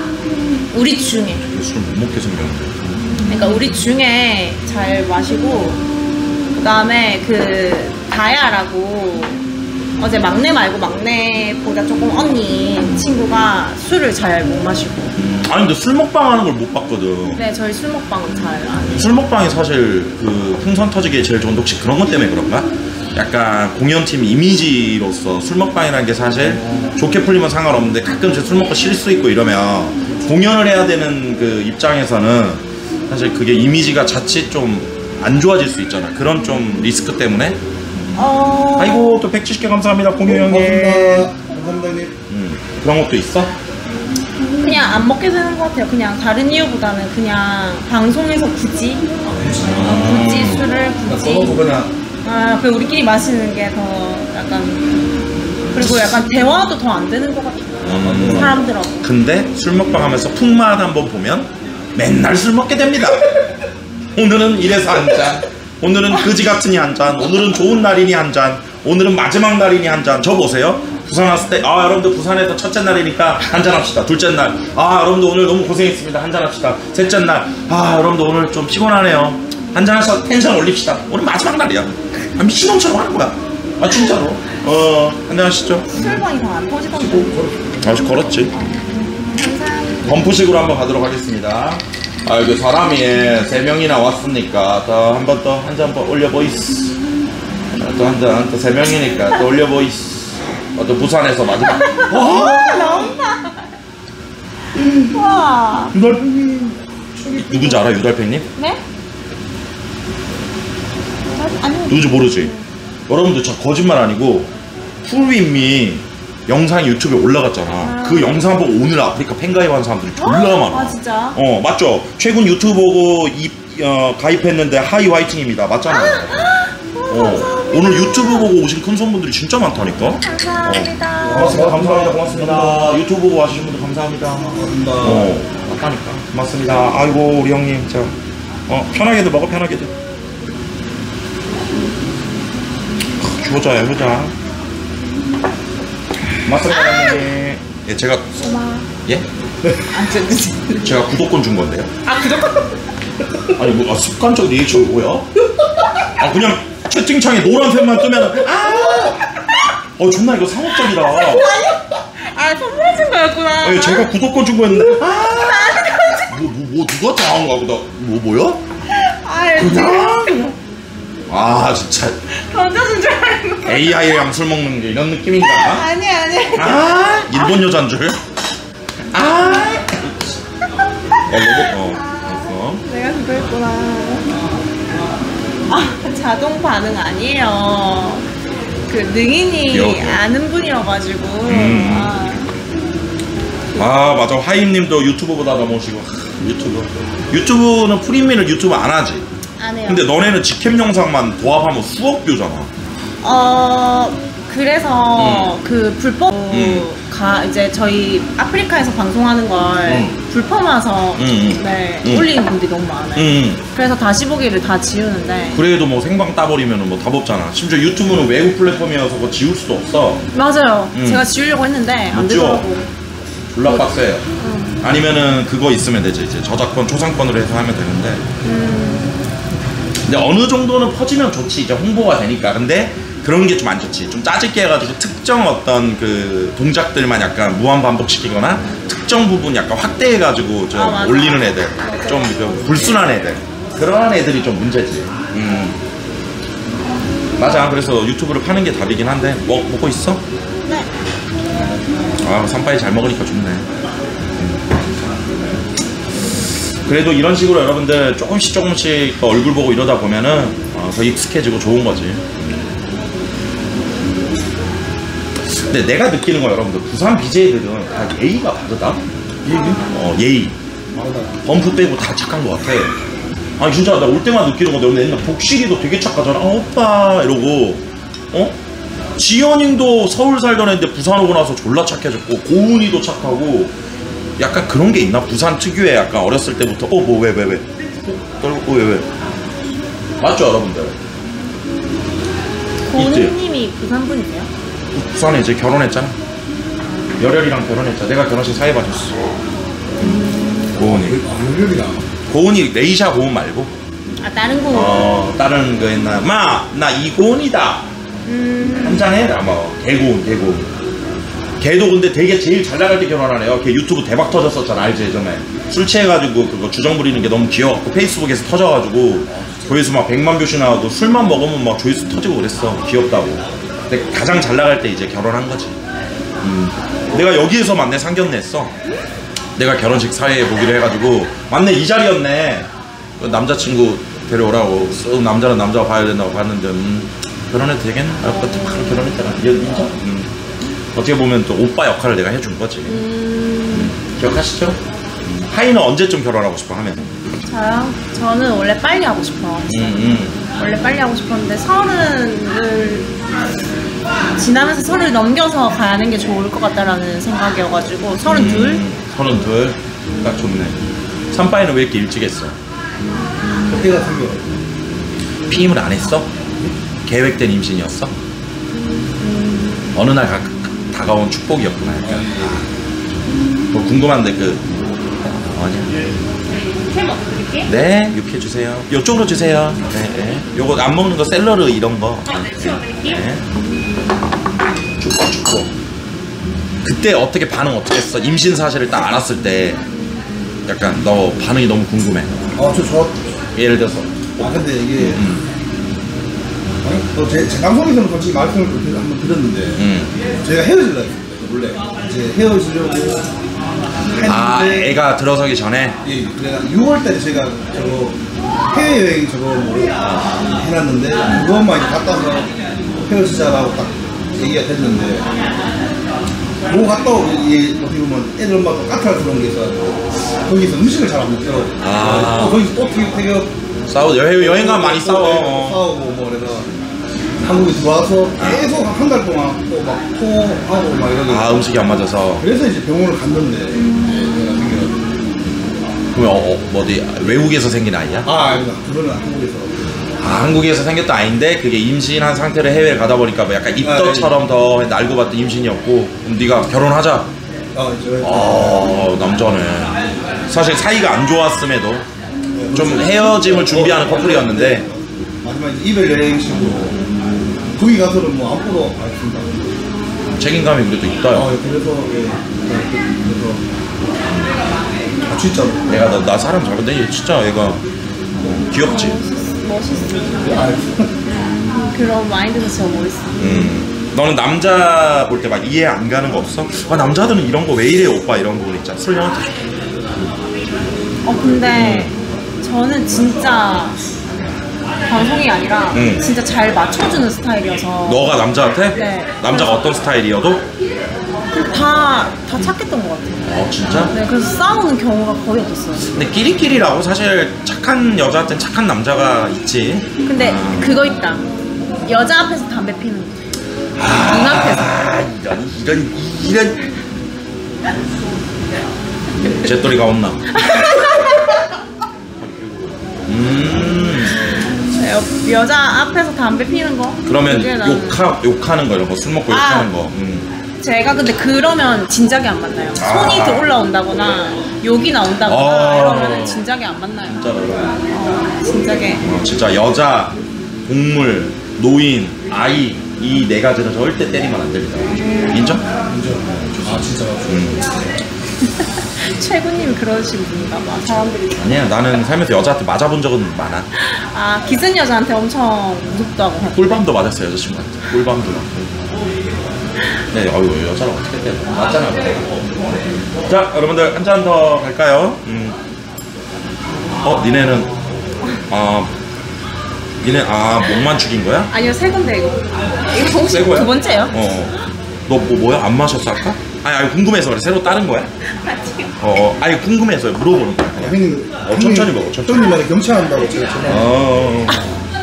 우리 중에. 술 못 먹게 생겼는데. 그러니까 우리 중에 잘 마시고 그 다음에 그 다야라고 어제 막내 말고 막내보다 조금 언니인 친구가 술을 잘 못 마시고. 아니 근데 술 먹방 하는 걸 못 봤거든. 네, 저희 술 먹방 잘 안 해요. 술 먹방이 사실 그 풍선 터지기에 제일 좋은 혹시 그런 것 때문에 그런가? 약간 공연팀 이미지로서 술 먹방이라는 게 사실 좋게 풀리면 상관없는데 가끔씩 술 먹고 실수 있고 이러면 공연을 해야 되는 그 입장에서는 사실 그게 이미지가 자칫 좀 안 좋아질 수 있잖아. 그런 좀 리스크 때문에. 아이고 또 170개 감사합니다 공유 형님. 감사합니다 형님. 그런 것도 있어? 그냥 안 먹게 되는 것 같아요. 그냥 다른 이유보다는 그냥 방송에서 굳이 술을 굳이 그냥 그 우리끼리 마시는 게 더 약간 그리고 약간 대화도 더 안 되는 것 같아요. 사람들하고. 근데 술 먹방 하면서 풍맛 한번 보면 맨날 술 먹게 됩니다. 오늘은 이래서 한 잔, 오늘은 그지 같으니 한 잔, 오늘은 좋은 날이니 한 잔, 오늘은 마지막 날이니 한 잔. 저 보세요. 부산 왔을 때, 여러분들 부산에서 첫째 날이니까 한잔 합시다. 둘째 날, 여러분들 오늘 너무 고생했습니다. 한잔 합시다. 셋째 날, 여러분들 오늘 좀 피곤하네요. 한잔 하셔서 텐션 올립시다. 오늘 마지막 날이야. 미친놈처럼 하는 거야. 진짜로. 한잔 하시죠. 술방이 더 안 터지던데. 아직 걸었지. 감사합니다. 범프식으로 한번 가도록 하겠습니다. 이거 사람이 3명이나 왔으니까 더 한 번 더 한 잔 올려보이스. 또 한 잔, 또 3명이니까 또 올려보이스. 또 부산에서 마지막. 나온다. 와. 유달팽님. 누군지 알아, 유달팽님? 네? 아니. 누군지 모르지? 여러분들 진짜 거짓말 아니고 풀윗미 영상이 유튜브에 올라갔잖아. 그 영상 보고 오늘 아프리카 팬가입한 사람들이 졸라 많아. 진짜? 맞죠? 최근 유튜브 보고 가입했는데 하이 화이팅입니다. 맞잖아요. 오늘 유튜브 보고 오신 큰 손분들이 진짜 많다니까. 감사합니다. 고맙습니다. 고맙습니다. 유튜브 보고 와주신 분들 감사합니다. 맞다니까. 고맙습니다. 아이고 우리 형님 자 편하게들 먹어 편하게들. 효자야 효자. 고맙습니다. 예, 제가 예? 제가 구독권 준 건데요. 구독권? 아니 뭐 습관적 리액션 뭐야? 그냥 채팅창에 노란색만 뜨면 존나 이거 상업적이다. 선물해 준 거였구나. 제가 구독권 준 거였는데 뭐 누가 당한 거야? 뭐야? 그냥 진짜 던져준 줄 알고. AI랑 술 먹는 게 이런 느낌인가? 아니. 일본 여잔 줄? 내가 그거 했구나. 자동 반응 아니에요. 그 능인이 귀여워. 아는 분이어가지고. 맞아 하임님도 유튜브보다 넘어오시고 유튜브는 프리미를 유튜브 안 하지. 안 해요. 근데 너네는 직캠 영상만 도합하면 수억 뷰잖아. 그래서 그 불법 이제 저희 아프리카에서 방송하는 걸 불법화서 올리는 분들이 너무 많아요. 그래서 다시 보기를 다 지우는데. 그래도 뭐 생방 따버리면 뭐 답 없잖아. 심지어 유튜브는 외국 플랫폼이어서 그거 지울 수도 없어. 맞아요. 제가 지우려고 했는데 안 되더라고. 졸라 빡세요. 아니면은 그거 있으면 되지. 이제 저작권 초상권으로 해서 하면 되는데. 근데 어느 정도는 퍼지면 좋지. 이제 홍보가 되니까. 근데 그런 게 좀 안 좋지. 좀 짜집게 해가지고 특정 어떤 그 동작들만 약간 무한 반복시키거나 특정 부분 약간 확대해가지고 좀 올리는 애들, 좀 불순한 애들, 그런 애들이 좀 문제지. 맞아. 그래서 유튜브를 파는 게 답이긴 한데 먹고 있어? 네. 산바이 잘 먹으니까 좋네. 그래도 이런 식으로 여러분들 조금씩 얼굴 보고 이러다 보면은 더 익숙해지고 좋은 거지. 근데 내가 느끼는 거 여러분들 부산 BJ들은 다 예의가 다르다. 예의. 범프 빼고 다 착한 거 같아. 진짜 나 올 때마다 느끼는 건데 맨날 복실이도 되게 착하잖아. 오빠 이러고. 지연님도 서울 살던 애인데 부산 오고 나서 졸라 착해졌고 고은이도 착하고 약간 그런 게 있나? 부산 특유의 약간 어렸을 때부터 왜 떨고 왜 맞죠 여러분들? 고은님이 부산 분이세요? 부산에 이제 결혼했잖아. 열혈이랑 결혼했잖아. 내가 결혼식 사회 봐줬어. 고은이. 열렬이다. 고은이 레이샤 고은 말고. 아 다른 거. 다른 거 했나? 나 이고은이다. 한잔 해라 뭐. 개고은. 걔도 근데 되게 제일 잘 나갈 때 결혼하네요. 걔 유튜브 대박 터졌었잖아, 알지 예전에. 술 취해가지고 그거 주정 부리는 게 너무 귀여웠고 페이스북에서 터져가지고 조회수 막 100만 뷰씩 나와도 술만 먹으면 막 조회수 터지고 그랬어. 귀엽다고. 근데 가장 잘 나갈 때 이제 결혼한 거지. 내가 여기에서 맞네 상견례 했어. 내가 결혼식 사회에 보기로 해가지고 맞네 이 자리였네. 남자친구 데려오라고 남자는 남자가 봐야 된다고 봤는데 결혼해도 되겠나? 그때 바로 결혼했잖아. 인정? 어떻게 보면 또 오빠 역할을 내가 해준 거지. 기억하시죠? 하이는 언제쯤 결혼하고 싶어 하면? 저요? 저는 원래 빨리 하고 싶어. 원래 빨리 하고 싶었는데 30을 지나면서 30을 넘겨서 가는 게 좋을 것 같다라는 생각이어가지고 32? 32? 딱 좋네. 산바이는 왜 이렇게 일찍 했어? 그때가 생겨. 피임을 안 했어? 계획된 임신이었어? 어느 날 다가온 축복이었구나. 약간. 뭐 궁금한데 아니야. 캠 어떻게? 네, 육회 주세요. 이쪽으로 주세요. 네. 요거 안 먹는 거 샐러드 이런 거. 네, 치워드릴게요. 네. 축복. 그때 어떻게 반응 어떻게 했어? 임신 사실을 딱 알았을 때 약간 너 반응이 너무 궁금해. 예를 들어서. 근데 이게 제 방송에서는 솔직히 말씀을 한번 드렸는데 저희가 헤어지려고 했습니다. 원래 이제 헤어지려고 했는데 애가 들어서기 전에? 예, 그래가 6월달에 제가 저거 해외여행 저거 해놨는데 그것만 이제 갔다 와서 헤어지자라고 딱 얘기가 됐는데 그거 갔다 오고 이게 어떻게 보면 애들 엄마가 까탈스러운 게 있어가지고 거기서 음식을 잘 안 먹더라고요. 거기서 또 되게 싸우고 여행 가면 많이 싸워. 싸우고 뭐 그래서 한국에 들어와서 계속 한 달 동안 또 막 토하고 막 이러고 음식이 안 맞아서. 그래서 이제 병원을 갔는데 내가 생겨. 그러면 어디 외국에서 생긴 아이야? 아닙니다. 그거는 한국에서. 한국에서 생겼던 아이인데 그게 임신한 상태로 해외에 가다 보니까 뭐 약간 입덧처럼 더 알고 봤던 임신이었고 그럼 네가 결혼하자. 남자네. 사실 사이가 안 좋았음에도 좀 헤어짐을 준비하는 커플이었는데 마지막에 이별 여행식으로 거기 가서는 뭐 아무것도 안 했습니다. 책임감이 그래도 있다. 그래서 진짜로. 얘가 나 사람 잘 본데 얘 진짜 얘가 귀엽지. 멋있어. 그런 마인드가 진짜 멋있어. 너는 남자 볼 때 막 이해 안 가는 거 없어? 남자들은 이런 거 왜 이래 오빠 이런 부분 있잖아. 술 형한테 근데 저는 진짜 방송이 아니라 진짜 잘 맞춰주는 스타일이어서. 너가 남자한테? 네. 남자가 어떤 스타일이어도? 다 착했던 것 같아요. 진짜? 네, 그래서 싸우는 경우가 거의 없었어요. 근데 끼리끼리라고 사실 착한 여자한테는 착한 남자가 있지. 근데 그거 있다. 여자 앞에서 담배 피는 거. 눈앞에서. 이런 잿돌이가 없나? 여자 앞에서 담배 피는 거? 그러면 욕하는 거 이런 거 술 먹고 욕하는 거. 제가 근데 그러면 진작에 안 만나요. 손이 올라온다거나 욕이 나온다거나 이러면 진작에 안 만나요. 진짜로. 진작에. 진짜 여자, 동물, 노인, 아이 이 네 가지는 절대 때리면 안 됩니다. 인정? 인정. 진짜. 최군님이 그러신 분인가 봐. 사람들이. 아니야, 나는 살면서 여자한테 맞아본 적은 많아. 기승 여자한테 엄청 무섭다고. 꿀밤도 맞았어요, 여자친구한테. 꿀밤도 맞고. 네, 여자랑 어떻게 때려? 맞잖아. 자, 여러분들 한 잔 더 갈까요? 니네는 목만 죽인 거야? 아니요, 새 건데 이거. 이거 혹시 두 번째요? 너 뭐야? 안 마셨어 아까? 아니 궁금해서 그래. 새로 따른 거야? 아니요. 아니 궁금해서 물어보는 거야. 형님, 천천히 먹어. 천천히. 형님한테 경찰한다고 제가 전화.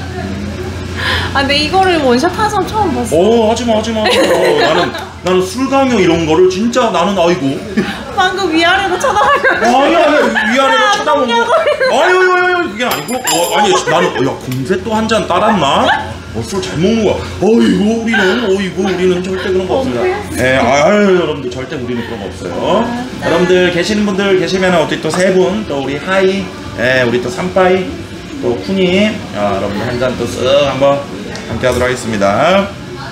근데 이거를 원샷 하는 사람 처음 봤어. 하지마. 나는 술 강요 이런 거를 진짜 나는 아이고. 방금 위아래로 쳐다보고. 아니야, 위아래로 쳐다보고. 아유, 그게 아니고. 나는, 공세 또 한 잔 따랐나? 술 잘 먹는 거야. 어이구 우리는 절대 그런 거 없습니다. 예, 아유 여러분들 절대 우리는 그런 거 없어요. 여러분들 계시는 분들 계시면 어디 또 세 분 또 우리 하이, 예, 우리 또 삼빠이, 또 쿠니, 여러분들 한 잔 또 쓱 한번 함께 하도록 하겠습니다.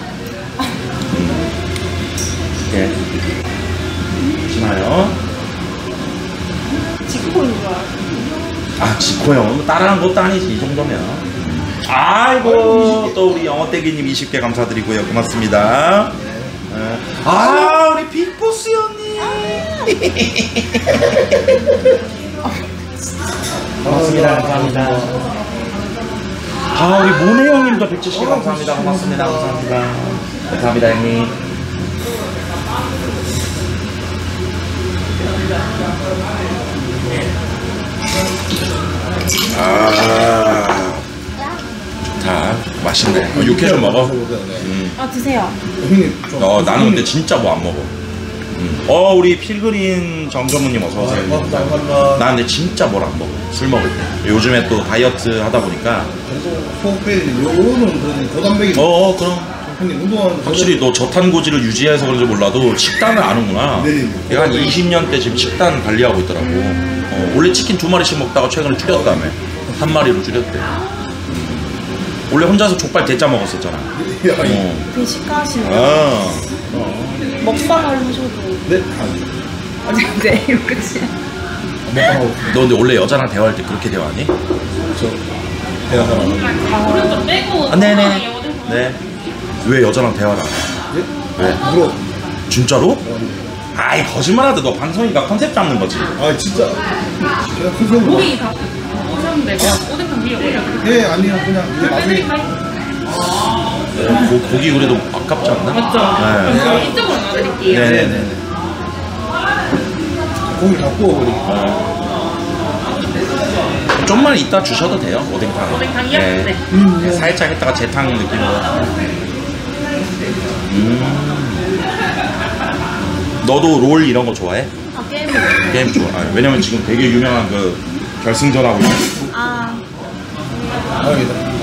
예. 보시나요? 지코인 줄 알았어. 아, 지코 형 따라한 것도 아니지 이 정도면. 아이고 또 우리 영어떼기님 20개 감사드리고요. 고맙습니다. 아 우리 빅보스 형님. 고맙습니다. 감사합니다. 아 우리 모네 형님도 170개 감사합니다. 고맙습니다. 감사합니다. 감사합니다 형님. 아 좋다. 맛있네. 육회 좀 먹어. 아 드세요. 형님 좀. 나는 근데 진짜 뭐 안 먹어. 우리 필그린 정전무님 어서 오세요. 감사합니다. 나 근데 진짜 뭘 안 먹어. 술 먹을 때. 요즘에 또 다이어트 하다 보니까. 소고기 요거는 그래도 고단백이. 그럼. 형님 운동하는 확실히 너 저탄고지를 유지해서 그런지 몰라도 식단을 아는구나. 네. 내가 한 20년 때 지금 식단 관리하고 있더라고. 원래 치킨 2마리씩 먹다가 최근에 줄였다며. 1마리로 줄였대. 원래 혼자서 족발 대짜 먹었었잖아. 되게 시가하시네요. 먹방을 하셔도. 네. 네, 끝이야. 너 근데 원래 여자랑 대화할 때 그렇게 대화하니? 저 대화하잖아. 오른쪽 빼고. 네네. 네. 왜 여자랑 대화를 안 해? 왜? 물어. 진짜로? 아이 거짓말하다. 너 방송이니까 컨셉 잡는 거지. 아 진짜. 제가 큰 소리. 고기 다 오셨는데 그냥 오뎅탕 위에 올려. 예 아니요 그냥 이제 나중에. 고기 그래도 아깝지 않나? 맞죠? 네. 그럼 이쪽으로 놔드릴게요. 네네네. 고기 다 구워버리고. 좀만 이따 주셔도 돼요. 오뎅탕. 오뎅탕이요? 네. 살짝 했다가 재탕 느낌으로. 너도 롤 이런 거 좋아해? 아 게임. 게임 좋아. 왜냐면 지금 되게 유명한 그 결승전하고 있어. 아 알겠다.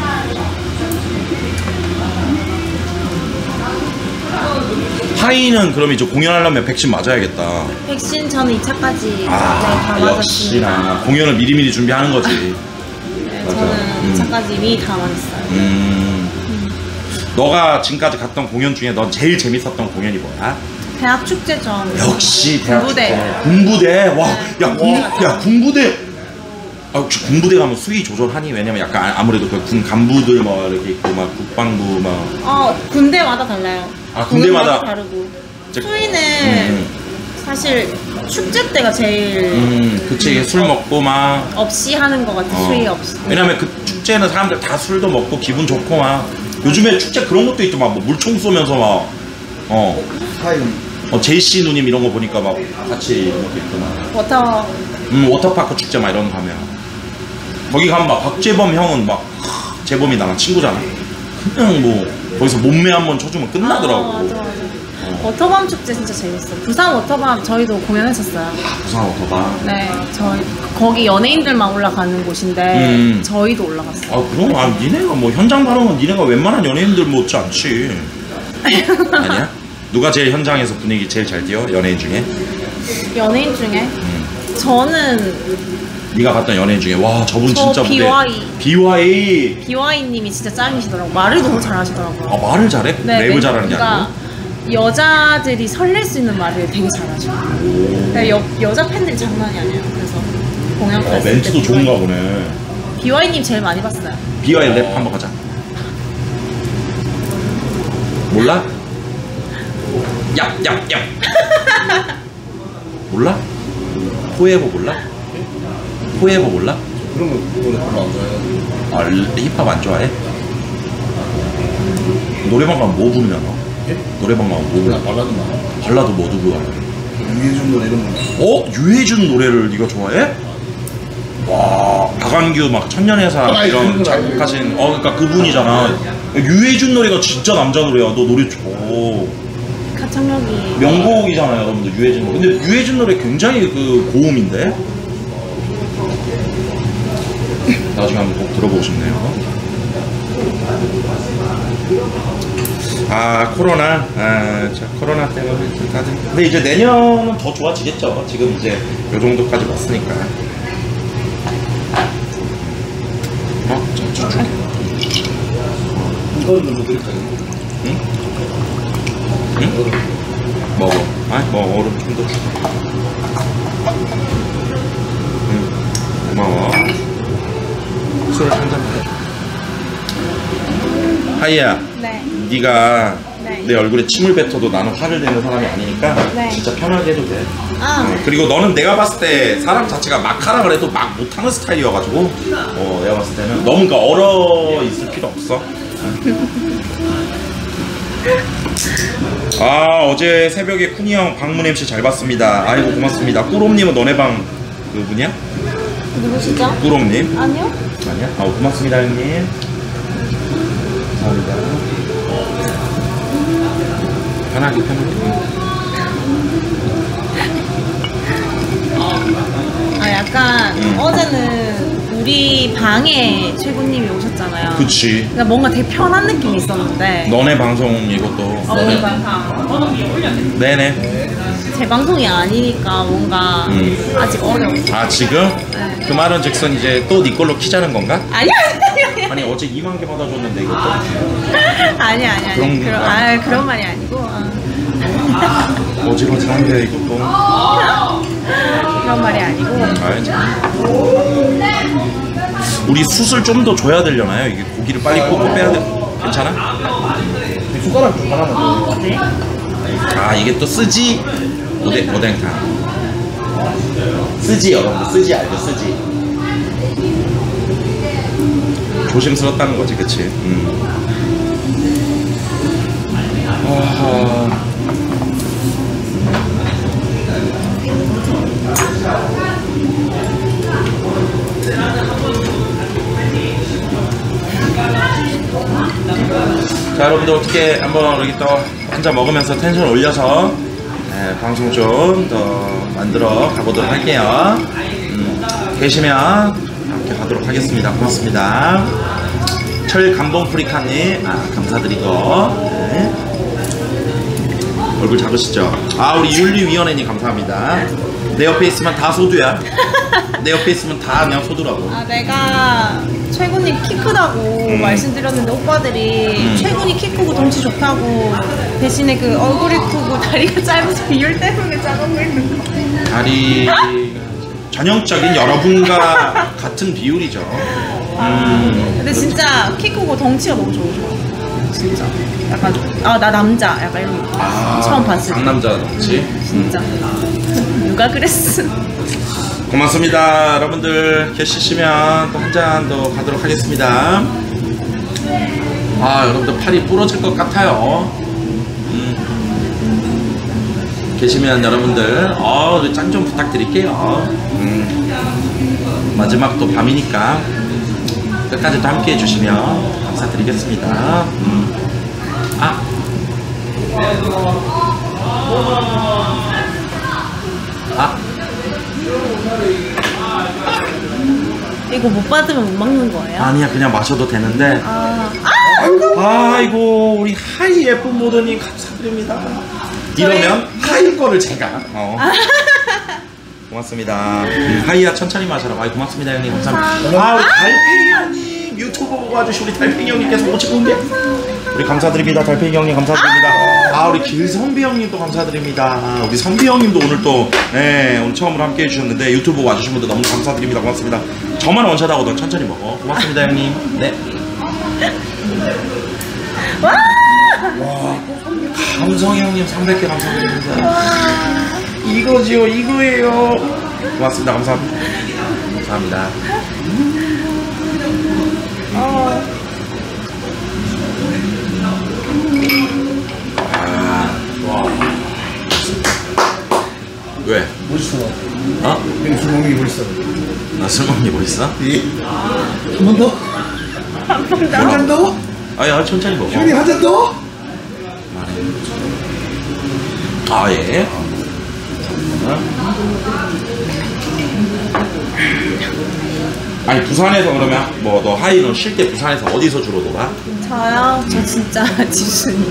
하이는 그럼 이제 공연하려면 백신 맞아야겠다. 백신 저는 2차까지 다 맞았습니다. 역시나 공연을 미리미리 준비하는 거지. 네, 맞아. 저는 2차까지 이미 다 맞았어요. 너가 지금까지 갔던 공연 중에 넌 제일 재밌었던 공연이 뭐야? 대학 축제전. 역시 대학 군부대. 축제. 군부대. 와, 야 군부대. 혹시 군부대 가면 수위 조절하니? 왜냐면 약간 아무래도 그 군 간부들 뭐 이렇게 있고 막 국방부 막. 군대마다 달라요. 아, 군대마다 다르고. 이제- 수위는 사실 축제 때가 제일 그치 술 먹고 막. 없이 하는 것 같아. 수위 없이. 왜냐면 그 축제는 사람들 다 술도 먹고 기분 좋고 막. 요즘에 축제 그런 것도 있더만 뭐 물총 쏘면서 막. 사이는. 제이씨 누님 이런 거 보니까 막 같이 이런 것도 있더만. 워터. 워터파크 축제 막 이런 거 가면 거기 가면 막 박재범 형은 막 재범이 나랑 친구잖아. 그냥 뭐 거기서 몸매 한번 쳐주면 끝나더라고. 맞아. 워터밤 축제 진짜 재밌어. 부산 워터밤 저희도 공연했었어요. 부산 워터파크. 네, 저희 거기 연예인들만 올라가는 곳인데 저희도 올라갔어요. 아 그럼 니네가 뭐 현장 반응은 니네가 웬만한 연예인들 못지 않지. 아니야? 누가 제일 현장에서 분위기 제일 잘 띄워? 연예인 중에? 연예인 중에 저는 네가 봤던 연예인 중에 와 저분 저 진짜 BY. BY. 님이 진짜 짱이시더라고. 말을 너무 잘하시더라고요. 아 말을 잘해? 네, 랩을 잘하는 게 아니고? 여자들이 설렐 수 있는 말을 되게 잘하시고. 그러니까 여자 팬들이 장난이 아니에요. 그래서 공연 갔을 때 멘트도 좋은가 보네. BY님 제일 많이 봤어요. BY 랩 한번 가자. 몰라? 얍얍얍. 몰라? 포에버 몰라? 포에버 몰라? 그런 거 노래 별로 안 좋아해요. 힙합 안 좋아해? 노래방 가면 뭐 부르냐 너? 예? 노래방 가면 뭐 몰라 부르냐? 발라드 나. 발라드 뭐 누구 좋아해? 유해준 노래 이런 거. 유해준 노래를 네가 좋아해? 와 박완규 막 천년의 사랑 이런 작곡하신 그러니까 그분이잖아. 유해준 노래가 진짜 남자 노래야. 너 노래 줘. 가창력이 명곡이잖아요 여러분들 유해준 노래. 근데 유해준 노래 굉장히 그 고음인데 나중에 한번 꼭 들어보고 싶네요. 아 코로나 코로나 때문에 다들 근데 이제 내년은 더 좋아지겠죠. 지금 이제 요 정도까지 왔으니까. 이거는 뭐 드릴까요? 응? 응? 먹어. 뭐 얼음 좀 더 줄게. 응. 고마워. 술을 한 잔 먹어. 하이야. 네. 네가 네. 내 얼굴에 침을 뱉어도 나는 화를 내는 사람이 아니니까 네. 진짜 편하게 해도 돼. 그리고 너는 내가 봤을 때 사람 자체가 막 하라 그래도 막 못하는 스타일이어가지고 내가 봤을 때는 너무 그러니까 얼어 있을 필요 없어. 어제 새벽에 쿠니 형 방문 MC 잘 봤습니다. 아이고 고맙습니다. 꾸롬님은 너네 방 그분이야? 누구시죠? 꾸롬님? 아니요. 아니야? 고맙습니다 형님. 감사합니다. 편하게. 약간 어제는 우리 방에 최군님이 오셨잖아요. 그치. 그러니까 뭔가 되게 편한 느낌이 있었는데. 너네 방송 이것도. 오늘 방송. 네네. 제 방송이 아니니까 뭔가 아직 어려워. 지금? 네. 그 말은 즉슨 이제 또 네 걸로 키자는 건가? 아니야. 아니 어제 2만 개 받아줬는데 이것도. 아니. 그런 말이 아니고. 어지러지한데 이것도. 그런 말이 아니고. 우리 숯을 좀 더 줘야 되려나요? 이게 고기를 빨리 굽고 빼야 돼. 괜찮아? 숟가락 좀 하나만 더. 네. 이게 또 쓰지 오뎅탕. 쓰지 여러분 쓰지 알죠? 쓰지. 조심스럽다는 거지, 그치? 자 여러분들 어떻게 한번 여기 또 한잔 먹으면서 텐션 올려서 방송 좀 더 만들어 가보도록 할게요. 계시면 함께 가도록 하겠습니다. 고맙습니다. 철감동프리카님 감사드리고 얼굴 작으시죠? 우리 윤리위원회님 감사합니다. 내 옆에 있으면 다 소두야. 내 옆에 있으면 다 그냥 소두라고. 내가 최군이 키 크다고 말씀드렸는데 오빠들이 최군이 키 크고 덩치 좋다고 대신에 그 얼굴이 크고 다리가 짧아서 비율 때문에 작아 보이는 거. 다리 전형적인 여러분과 같은 비율이죠. 근데 진짜 키 크고 덩치가 너무 좋으셔. 진짜 약간 나 남자 약간 이런 느낌. 처음 봤을 때 상남자 덩치. 진짜 누가 그랬어. 고맙습니다. 여러분들 계시시면 또 한 잔 더 가도록 하겠습니다. 여러분들 팔이 부러질 것 같아요. 계시면 여러분들 짠 좀 부탁드릴게요. 마지막 또 밤이니까 끝까지 또 함께 해주시면 감사드리겠습니다. 이거 못 받으면 못 먹는 거예요? 아니야 그냥 마셔도 되는데. 아이고 우리 하이 예쁜 모더님 감사드립니다. 이러면 하이 거를 제가 고맙습니다. 하이야 천천히 마셔라. 고맙습니다 형님. 감사합니다. 우리 달팽이 형님 유튜브 보고 와주신 우리 달팽이 형님께서 오직 온 게 우리 감사드립니다. 달팽이 형님 감사드립니다. 우리 길선비 형님도 감사드립니다. 우리 선비 형님도 오늘 또 오늘 처음으로 함께 해주셨는데 유튜브 와주신 분들 너무 감사드립니다. 고맙습니다. 저만 원샷하거든. 천천히 먹어. 고맙습니다 형님. 네. 와! 감성이 형님 300개 감사드립니다. 이거지요 이거예요. 고맙습니다. 감사합니다. 감사합니다. 왜? 멋있어. 형님 술 먹는 게 멋있어. 나 술 먹는 게 뭐 있어? 한 번 더? 한 잔 더? 천천히 먹어. 형님 한 잔 더? 예. 부산에서 그러면 너 하이는 쉴 때 부산에서 어디서 주로 놀아? 저요? 저 진짜 지순이.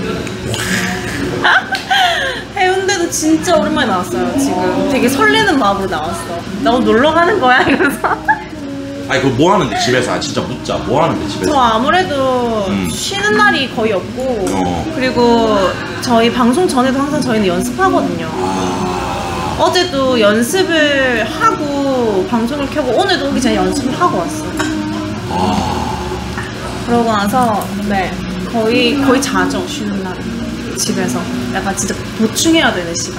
해운대도 진짜 오랜만에 나왔어요. 지금 되게 설레는 마음으로 나왔어. 너 놀러 가는 거야? 이러면서. 아니 그거 뭐 하는데 집에서? 아, 진짜 묻자. 뭐 하는데 집에서? 저 아무래도 쉬는 날이 거의 없고 어. 그리고 저희 방송 전에도 항상 저희는 연습하거든요. 어제도 연습을 하고 방송을 켜고 오늘도 오기 전에 연습을 하고 왔어요. 그러고 나서 네 거의 자죠. 쉬는 날 집에서 약간 진짜 보충해야 되는 시간.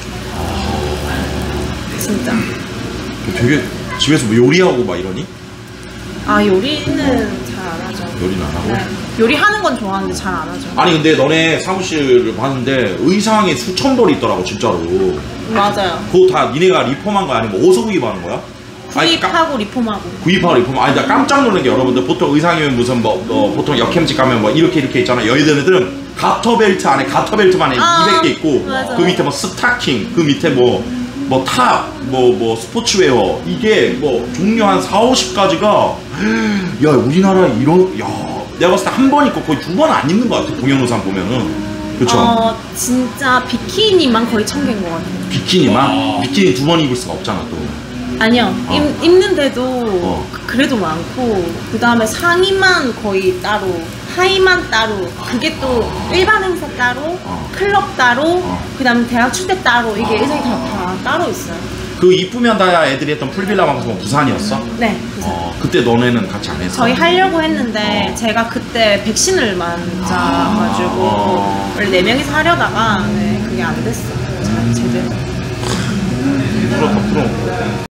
진짜. 되게 집에서 뭐 요리하고 막 이러니? 아 요리는 잘 안 하죠. 요리는 안 하고? 네. 요리하는 건 좋아하는데 잘 안 하죠. 아니 근데 너네 사무실을 봤는데 의상이 수천 벌이 있더라고 진짜로. 맞아요. 그거 다 니네가 리폼한 거야? 아니면 어디서 구입하는 거야? 아니, 구입하고 리폼하고. 구입하고 리폼. 아니 나 깜짝 놀란 게 여러분들 보통 의상이면 무슨 보통 역캠집 가면 뭐 이렇게 있잖아. 여의도애들은 가터벨트 안에 가터벨트만 200개 있고 맞아. 그 밑에 뭐 스타킹 그 밑에 뭐 탑, 뭐 스포츠웨어 이게 뭐 종류 한 4, 50가지가 야 우리나라 이런 야 내가 봤을 때 한 번 입고 거의 두 번 안 입는 것 같아 공연 의상 보면은. 그쵸? 진짜 비키니만 거의 1000개인 것 같아요. 비키니만? 비키니 두 번 입을 수가 없잖아 또. 아니요. 입는데도 그래도 많고 그 다음에 상의만 거의 따로 하의만 따로 그게 또 일반 행사 따로 클럽 따로 그 다음에 대학 축제 따로 이게 의상이 다 따로 있어요. 그 이쁘면 다야 애들이 했던 풀빌라 방송 부산이었어? 네. 부산. 그때 너네는 같이 안 했어? 저희 하려고 했는데 제가 그때 백신을 맞아가지고 원래 4명이서 하려다가 네, 그게 안 됐어요. 제대로. 부럽다 부러워.